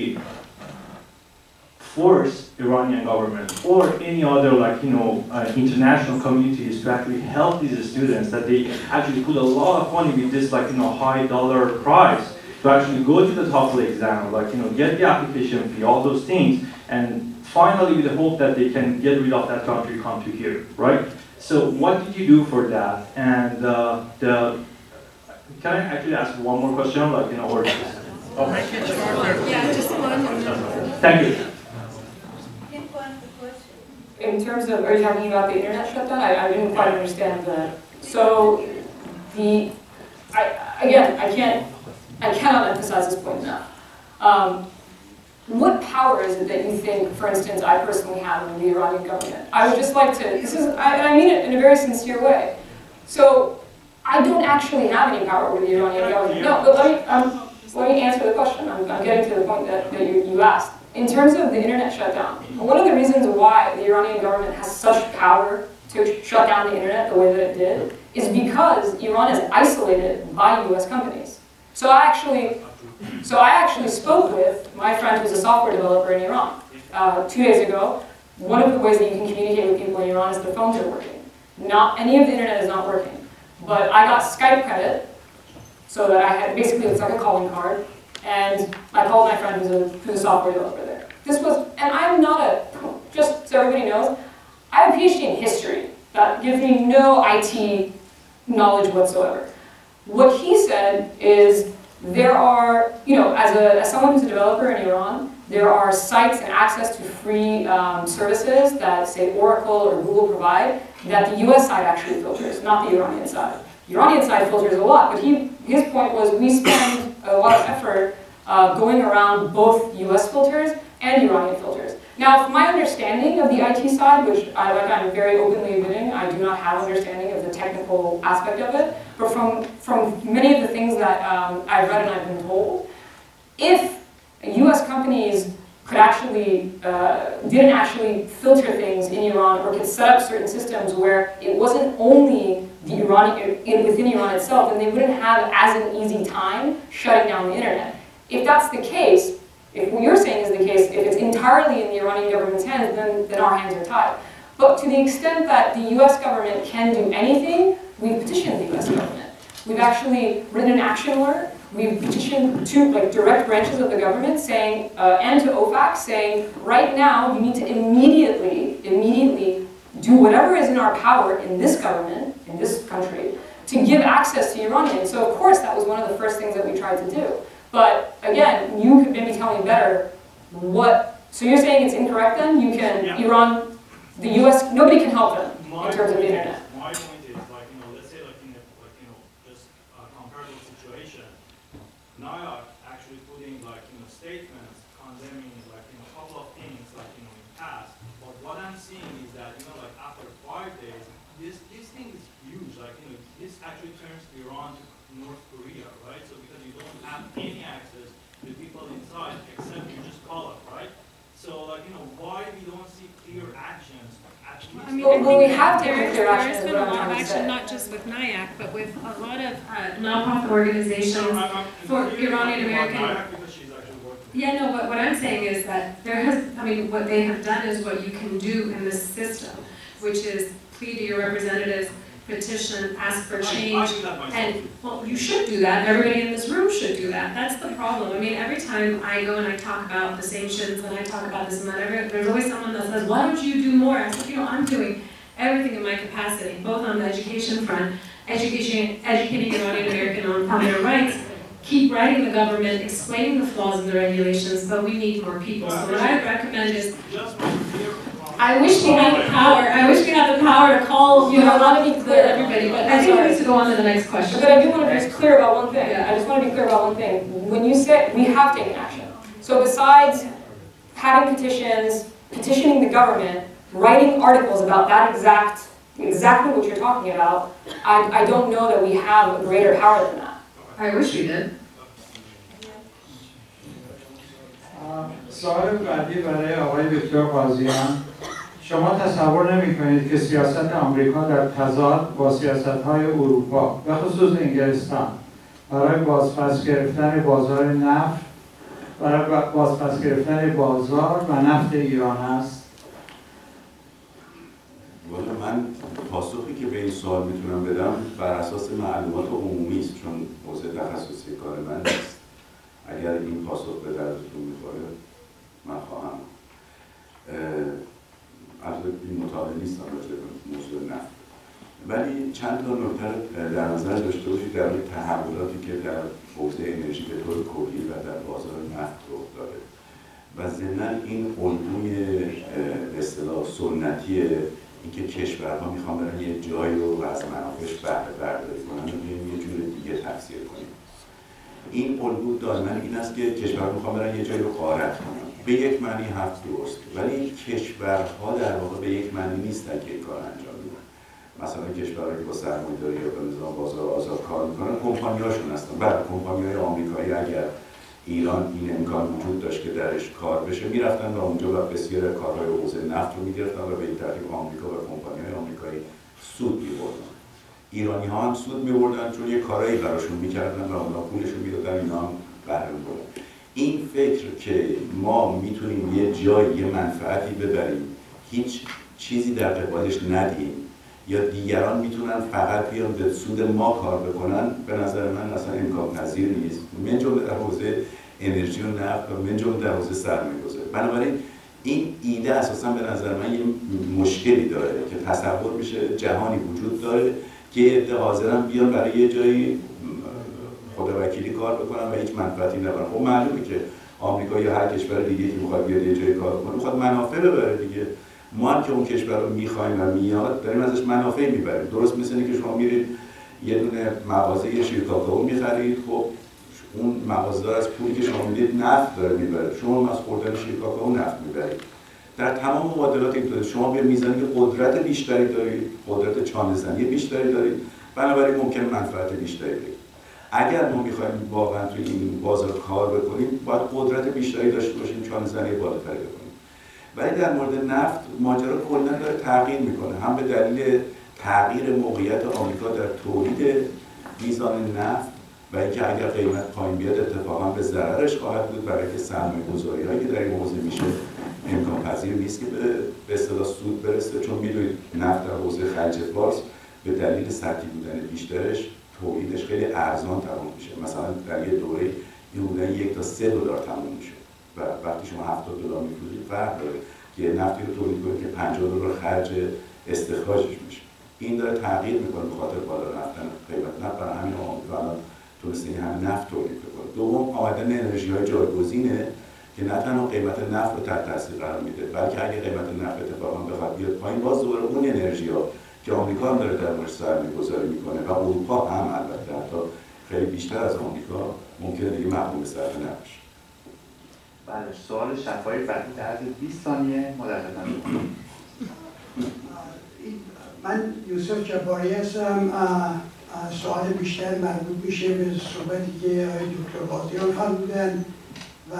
force Iranian government or any other like you know uh, international communities to actually help these students that they actually put a lot of money with this like you know high dollar price to actually go to the TOEFL exam, like you know get the application fee, all those things, and finally with the hope that they can get rid of that country, come to here, right? So what did you do for that? And uh, the can I actually ask one more question, like you know or
Yeah, just one.
Thank you.
In terms of, are you talking about the internet shutdown? I, I didn't quite understand that. So, the, I, again, I can't, I cannot emphasize this point enough. Um, what power is it that you think, for instance, I personally have in the Iranian government? I would just like to, this is, I, I mean it in a very sincere way. So, I don't actually have any power over the Iranian government. No, but let me, um, let me answer the question. I'm, I'm getting to the point that, that you, you asked. In terms of the internet shutdown, one of the reasons why the Iranian government has such power to shut down the internet the way that it did is because Iran is isolated by U S companies. So I actually, so I actually spoke with my friend who's a software developer in Iran uh, two days ago. One of the ways that you can communicate with people in Iran is their phones are working. Not any of the internet is not working, but I got Skype credit, so that I had basically it's like a calling card. And I called my friend who's a, who's a software developer there. This was, and I'm not a, just so everybody knows, I have a PhD in history. That gives me no I T knowledge whatsoever. What he said is there are, you know, as, a, as someone who's a developer in Iran, there are sites and access to free um, services that, say, Oracle or Google provide that the U S side actually filters, not the Iranian side. The Iranian side filters a lot, but he, his point was we spend a lot of effort uh, going around both U S filters and Iranian filters. Now, from my understanding of the I T side, which I, like I'm very openly admitting, I do not have understanding of the technical aspect of it, but from, from many of the things that um, I've read and I've been told, if U S companies could actually, uh, didn't actually filter things in Iran or could set up certain systems where it wasn't only the Iranian, within Iran itself, and they wouldn't have as an easy time shutting down the internet. If that's the case, if what you're saying is the case, if it's entirely in the Iranian government's hands, then, then our hands are tied. But to the extent that the U S government can do anything, we've petitioned the U S government. We've actually written an action alert. We've petitioned two like direct branches of the government saying, uh, and to O FAC saying, right now you need to immediately, immediately do whatever is in our power in this government, in this country, to give access to Iranians. So of course that was one of the first things that we tried to do. But again, you could maybe tell me better what, so you're saying it's incorrect then? You can, yeah. Iran, the U S, nobody can help them my in terms of the internet.
My point is, like, you know, let's say like in a, like, you know, just a comparable situation, Naya actually putting like, you know, statements condemning like, you know, a couple of things like, you know, in the past. But what I'm seeing is that, you know, like after five days, this, this thing is huge. Like, you know, this actually turns Iran to North Korea, right? So because you don't have any access to people inside except you just call it, right? So like, you know, why we don't see clear actions?
I mean,
well,
I
well, we
think
have
there,
taken clear
there's
action.
been a lot of action, not just with NIAC, but with a lot of uh, nonprofit organizations
no, I'm, I'm
for Iranian American. Yeah, no, what, what I'm saying is that there has, I mean, what they have done is what you can do in this system, which is plead to your representatives, petition, ask for change, and, well, you should do that, and everybody in this room should do that. That's the problem. I mean, every time I go and I talk about the sanctions, and I talk about this and that, every, there's always someone that says, why don't you do more? I said, you know, I'm doing everything in my capacity, both on the education front, education, educating Iranian American on, on their rights, keep writing the government, explaining the flaws in the regulations, but we need more people. So what I recommend is, I wish we had the power. I wish we had the power to call, you know, not to be clear to everybody, but I think we need to go on to the next question.
But I do want to be clear about one thing. Yeah. I just want to be clear about one thing. When you say we have taken action, so besides having petitions, petitioning the government, writing articles about that exact, exactly what you're talking about, I, I don't know that we have a greater power than that.
I wish we did.
سوال بعدی برای آقای دکتر قاضیان. شما تصور نمی‌کنید که سیاست آمریکا در تضاد با سیاست‌های اروپا و خصوص انگلستان برای بازپس گرفتن بازار نفت، برای بازپس گرفتن بازار و نفت ایران است؟
والا من پاسخی که به این سوال میتونم بدم بر اساس معلومات عمومی است، چون حوزه تخصصی کار من نیست. اگر این پاسخ به دردتون میخوره من خواهم. البته این مطالعه نیستم راجع به موضوع نفت، ولی چند تا نکته در نظر داشته باشید در مورد تحولاتی که در حوزه انرژی به طور کلی و در بازار نفت رخ داده و ضمناً این الگوی به اصطلاح سنتی اینکه کشورها میخوان برن یه جایی رو از منافعش بهره برداری کنن و یه جور دیگه تفسیر کنیم. این الگو دائما این است که کشورها میخوان برن یه جایی رو غارت کنن. به یک معنی هفت درست، ولی کشورها در واقع به یک معنی نیستن که این کار انجام میدن. مثلا کشورهایی که با سرمایه‌داری یا به نظام بازار آزاد کار میکنن کمپانی‌هاشون هستن. بعد کمپانی‌های آمریکایی اگر ایران این امکان وجود داشت که درش کار بشه میرفتن و اونجا و بسیار کارهای حوزه نفت رو میگرفتن و به این ترتیب آمریکا و کمپانی‌های آمریکایی سود می‌بردن. ایرانی ها هم سود می‌بردن چون یه کارایی براشون می‌کردن و اونا پولشون میدادن، اینا هم بهره می‌بردن. این فکر که ما میتونیم یه جایی یه منفعتی ببریم هیچ چیزی در قبالش ندیم یا دیگران میتونن فقط بیان به سود ما کار بکنن، به نظر من اصلا امکان پذیر نیست، من جمله در حوزه انرژی و نفت و من جمله در حوزه سرمایه‌گذاری. بنابراین این ایده اساسا به نظر من یه مشکلی داره که تصور میشه جهانی وجود داره که عده حاضرن بیان برای یه جایی خداوکیلی کار بکنن و هیچ منفعتی نبرن. خب معلومه که آمریکا یا هر کشور دیگه که میخواد بیاد یه جایی کار کنه میخواد منافع ببره دیگه. ما هم که اون کشور رو میخوایم و میاد داریم ازش منافع میبریم. درست مثل اینه که شما میرید یه دونه مغازه یه شیر کاکائو میخرید، خب اون مغازه‌دار از پولی که شما میدید نفت داره میبره، شما هم از خوردن شیر کاکائو نفت میبرید. در تمام مبادلات اینطوره، شما به میزانی قدرت بیشتری دارید، قدرت چانه‌زنی بیشتری دارید، بنابراین ممکن منفعت بیشتری دارید. اگر ما میخوایم واقعا توی این بازار کار بکنیم باید قدرت بیشتری داشته باشیم، چانه‌زنی بالاتری بکنیم. ولی در مورد نفت ماجرا کلا داره تغییر میکنه، هم به دلیل تغییر موقعیت آمریکا در تولید میزان نفت و اینکه اگر قیمت پایین بیاد اتفاقا به ضررش خواهد بود برای که سرمایه‌گذاری‌هایی که در این حوزه میشه امکان پذیر نیست که به اصطلاح سود برسه، چون میدونید نفت در حوزه خلیج فارس به دلیل سطحی بودن بیشترش تولیدش خیلی ارزان تمام میشه. مثلا در یه دوره این بودن یک تا سه دلار تمام میشه و وقتی شما هفتاد دلار میفروشید فرق داره که نفتی رو تولید کنید که پنجاه دلار خرج استخراجش میشه. این داره تغییر میکنه به خاطر بالا رفتن قیمت نفت، برای همین آمریکا الان تونسته این همه نفت تولید کنه. دوم آمدن انرژی‌های جایگزینه که نه تنها قیمت نفت رو تحت تاثیر قرار میده، بلکه اگه قیمت نفت اتفاقا بخواد بیاد پایین باز دوباره اون انرژی‌ها که آمریکا هم داره در موردش سرمایه‌گذاری میکنه و اروپا هم البته حتی خیلی بیشتر از آمریکا ممکنه دیگه محکوم به صرف نباشه.
بله، سوال شفای فتحی در عرض بیست ثانیه مدت کنیم.
من یوسف جباری هستم. سوال بیشتر مربوط میشه به صحبتی که آقای دکتر غازیان فرمودن و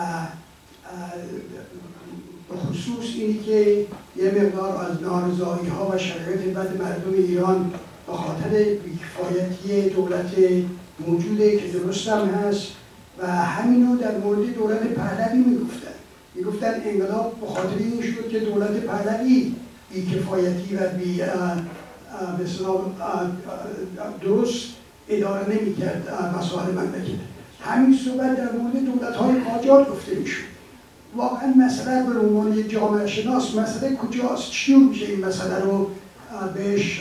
به خصوص اینی که یه مقدار از نارضایی ها و شرایط بد مردم ایران به خاطر بی‌کفایتی دولت موجوده که درست هم هست و همینو در مورد دولت پهلوی میگفتن میگفتن انقلاب به خاطر این شد که دولت پهلوی بی‌کفایتی و بی مثلا درست اداره نمی‌کرد مسائل مملکت. همین صحبت در مورد دولت‌های قاجار گفته میشد. واقعا مسئله به عنوان یک جامعه شناس مسئله کجاست؟ چیون میشه این مسئله رو بهش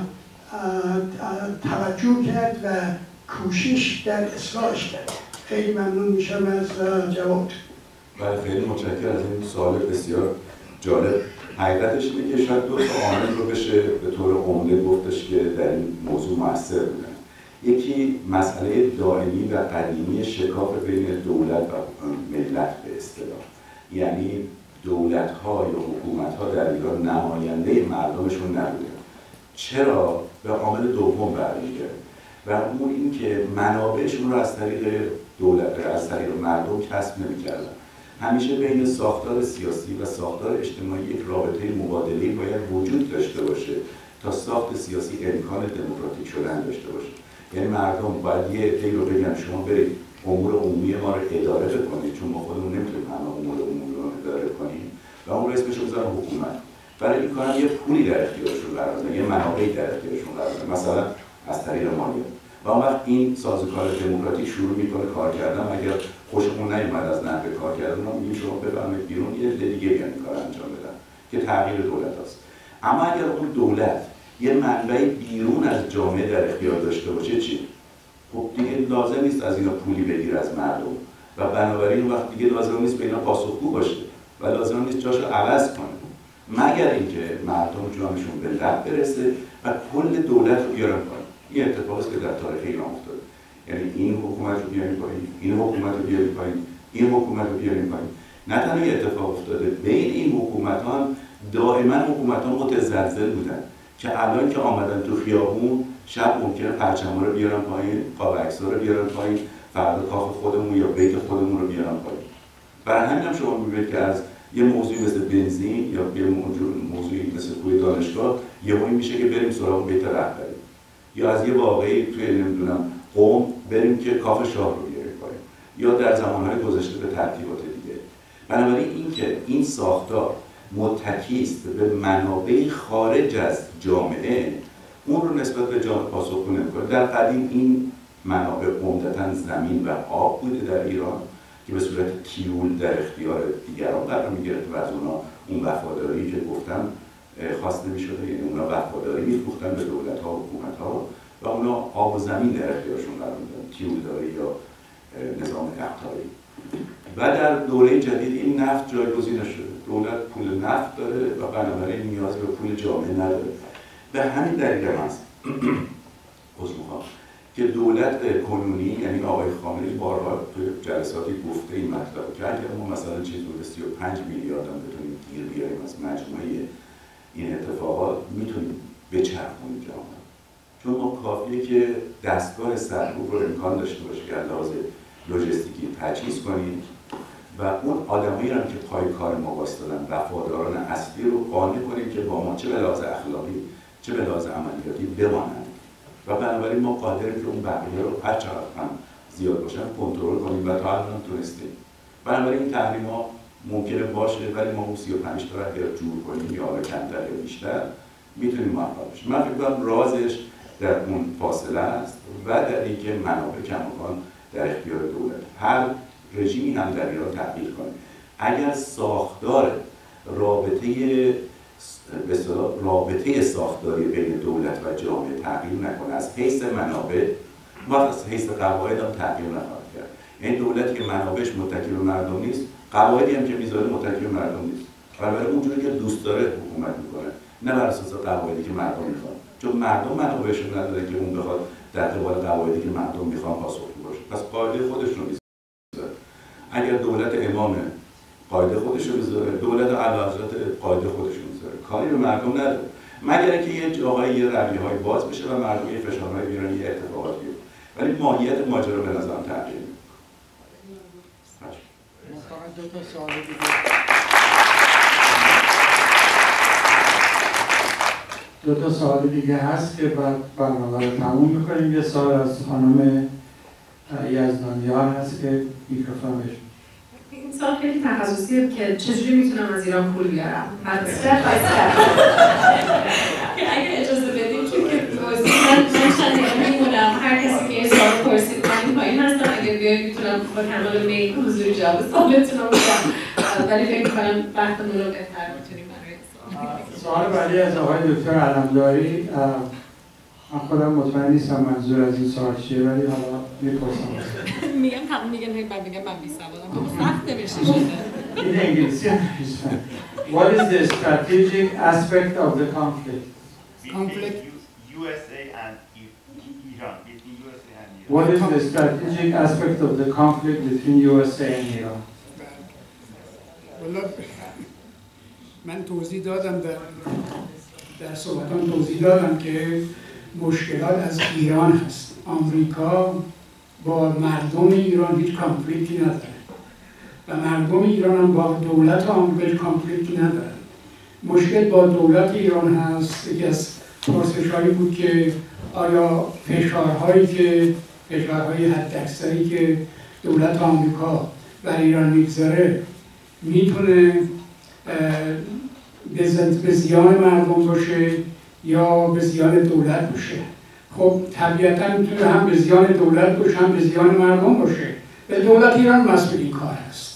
توجه کرد و کوشش در اصلاحش کرد؟ خیلی ممنون میشم از جواب.
بله، خیلی متشکرم از این سوال بسیار جالب. حقیقتش اینه که شاید دو تا عامل رو بشه به طور عمده گفتش که در این موضوع مؤثر بودن. یکی مسئله دائمی و قدیمی شکاف بین دولت و ملت به اصطلاح، یعنی دولت‌ها یا حکومت‌ها در ایران نماینده مردمشون نبودن. چرا؟ به عامل دوم برمیگرده و اون این که منابعشون رو از طریق دولت از طریق مردم کسب نمی‌کردن. همیشه بین ساختار سیاسی و ساختار اجتماعی یک رابطه مبادله‌ای باید وجود داشته باشه تا ساخت سیاسی امکان دموکراتیک شدن داشته باشه. یعنی مردم باید یه عده‌ای رو بگن شما برید امور عمومی ما رو اداره بکنید، چون ما خودمون نمیتونیم همه امور عمومی رو اداره کنیم و اون رو اسمش رو بذارن حکومت. برای این کارن یه پولی در اختیارشون قرار بدن، یه منابعی در اختیارشون قرار بدن، مثلا از طریق مالیات. و اون وقت این سازوکار دموکراتیک شروع میکنه کار کردن. اگر خوشمون نیومد از نحوه کار کردن، ما میگیم شما بفرمایید بیرون، یه عده دیگه بیان این کار انجام بدن که تغییر دولت است. اما اگر اون دولت یه منبع بیرون از جامعه در اختیار داشته باشه چی؟ خب دیگه لازم نیست از اینا پولی بگیر از مردم و بنابراین وقت دیگه لازم نیست به اینا پاسخگو باشه و لازم نیست جاشو عوض کنه، مگر اینکه مردم جانشون به لب برسه و کل دولت رو بیارن پایین. این اتفاقی است که در تاریخ ایران افتاده، یعنی این حکومت رو بیاریم پایین، این حکومت رو بیاریم پایین، این حکومت رو بیاریم پایین. نه تنها اتفاق افتاده، بین این حکومتان دائما حکومتان متزلزل بودن که الان که آمدن تو خیابون شب ممکنه پرچم‌ها رو بیارن پایین، قاب عکس‌ها رو بیارن پایین، فردا کاخ خودمون یا بیت خودمون رو بیارن پایین. برای همین هم شما می‌بینید که از یه موضوعی مثل بنزین یا یه موضوعی مثل کوی دانشگاه یهو میشه که بریم سراغ بیت رهبری، یا از یه واقعی توی نمیدونم قم بریم که کاخ شاه رو بیاریم پایین، یا در زمانهای گذشته به ترتیبات دیگه. بنابراین این که این ساختار متکی است به منابع خارج از جامعه، اون رو نسبت به جامعه پاسخگو نمی‌کنه. در قدیم این منابع عمدتاً زمین و آب بوده در ایران که به صورت تیول در اختیار دیگران قرار می‌گرفت و از اونا اون وفاداری که گفتم خواسته می‌شده، یعنی اونا وفاداری می‌فروختن به دولت‌ها و حکومت‌ها و اونا آب و زمین در اختیارشون قرار می‌دادن، تیولداری یا نظام اقطاعی. و در دوره جدید این نفت جایگزین شده، دولت پول نفت داره و بنابراین نیاز به پول جامعه نداره. به همین دلیل هم هست که دولت کنونی، یعنی آقای خامنه‌ای بارها توی جلساتی گفته این مطلب که اگر ما مثلا چیزی به سی و پنج میلیارد هم بتونیم گیر بیاریم از مجموعه این اتفاقات، میتونیم بچرخونیم جامعه. چون ما کافیه که دستگاه سرکوب رو امکان داشته باشه که از لحاظ لوجستیکی تجهیز کنیم و اون آدمایی هم که پای کار ما وایسادن، وفاداران اصلی رو قانع کنیم که با ما چه به لحاظ اخلاقی چه به لحاظ عملیاتی بمانند و بنابراین ما قادریم که اون بقیه رو هر چقدر هم زیاد باشن کنترل کنیم و تا الان تونستیم. بنابراین این تحریم‌ها ممکنه باشه ولی ما اون سی و پنج تا اگر جور کنیم یا حالا کمتر یا بیشتر میتونیم موفق بشیم. من فکر کنم رازش در اون فاصله است و در اینکه منابع کماکان در اختیار دولت. هر رژیمی هم در ایران تغییر کنه، اگر ساختار رابطه به اصطلاح رابطه ساختاری بین دولت و جامعه تغییر نکنه از حیث منابع و از حیث قواعد هم تغییر نخواهد کرد. یعنی دولتی که منابعش متکی به مردم نیست، قواعدی هم که میذاره متکی به مردم نیست. برای اونجوری که دوست داره حکومت میکنه، نه بر اساس قواعدی که مردم میخوان. چون مردم منابعشون نداره که اون بخواد در قبال قواعدی که مردم میخوان پاسخگو باشه. پس قاعده خودش رو میذاره. اگر دولت امام قاعده خودش رو میذاره، دولت اعلیحضرت قاعده خودش رو میذاره، کاری به مردم نداره. مگر اینکه یه جاهای یه رویه‌های باز بشه و مردم یه فشارهای بیارن، یه اتفاقات بیفته. ولی ماهیت ماجرا به نظرم تغییر میکنه.
فقط دو تا سوال دیگه. دو تا سوال دیگه هست که بعد برنامه رو تموم میکنیم. یه سوال از خانم یزدانیان هست که میکروفون بهش.
این سوال خیلی تخصصیه که چجوری میتونم از ایران پول بیارم؟ بعد استپ بای استپ. اگه اجازه بدید چون که من چند دقیقه میمونم، هر کسی که این سوال پرسید من پایین هستم، اگه بیاید میتونم با کمال میل حضوری جواب سوالتون رو بدم، ولی فکر کنم وقتمون رو بهتر میتونیم برای سوال.
سوال بعدی از آقای دکتر علمداری. من خودم مطمئن نیستم منظور از این سوال چیه ولی حالا میپرسم.
میگم هم میگن هی بعد میگم من بی‌سوادم، تو سخت نوشته شده.
این انگلیسی هم نیستم. What is the strategic aspect of the conflict?
Conflict. U S A and Iran. Between U S A and Iran.
What is the strategic aspect of the conflict between U S A and Iran?
والا من توضیح دادم در در صحبتان توضیح دادم که مشکلات از ایران هست. آمریکا با مردم ایران هیچ کانفلیکتی نداره و مردم ایران هم با دولت آمریکا هیچ کانفلیکتی نداره. مشکل با دولت ایران هست. یکی از پرسش‌هایی بود که آیا فشارهایی که فشارهای حداکثری که دولت آمریکا بر ایران میگذاره میتونه به زیان مردم باشه یا به زیان دولت باشه. خب طبیعتا میتونه هم به زیان دولت باشه هم به زیان مردم باشه. به دولت ایران مسئول این کار هست.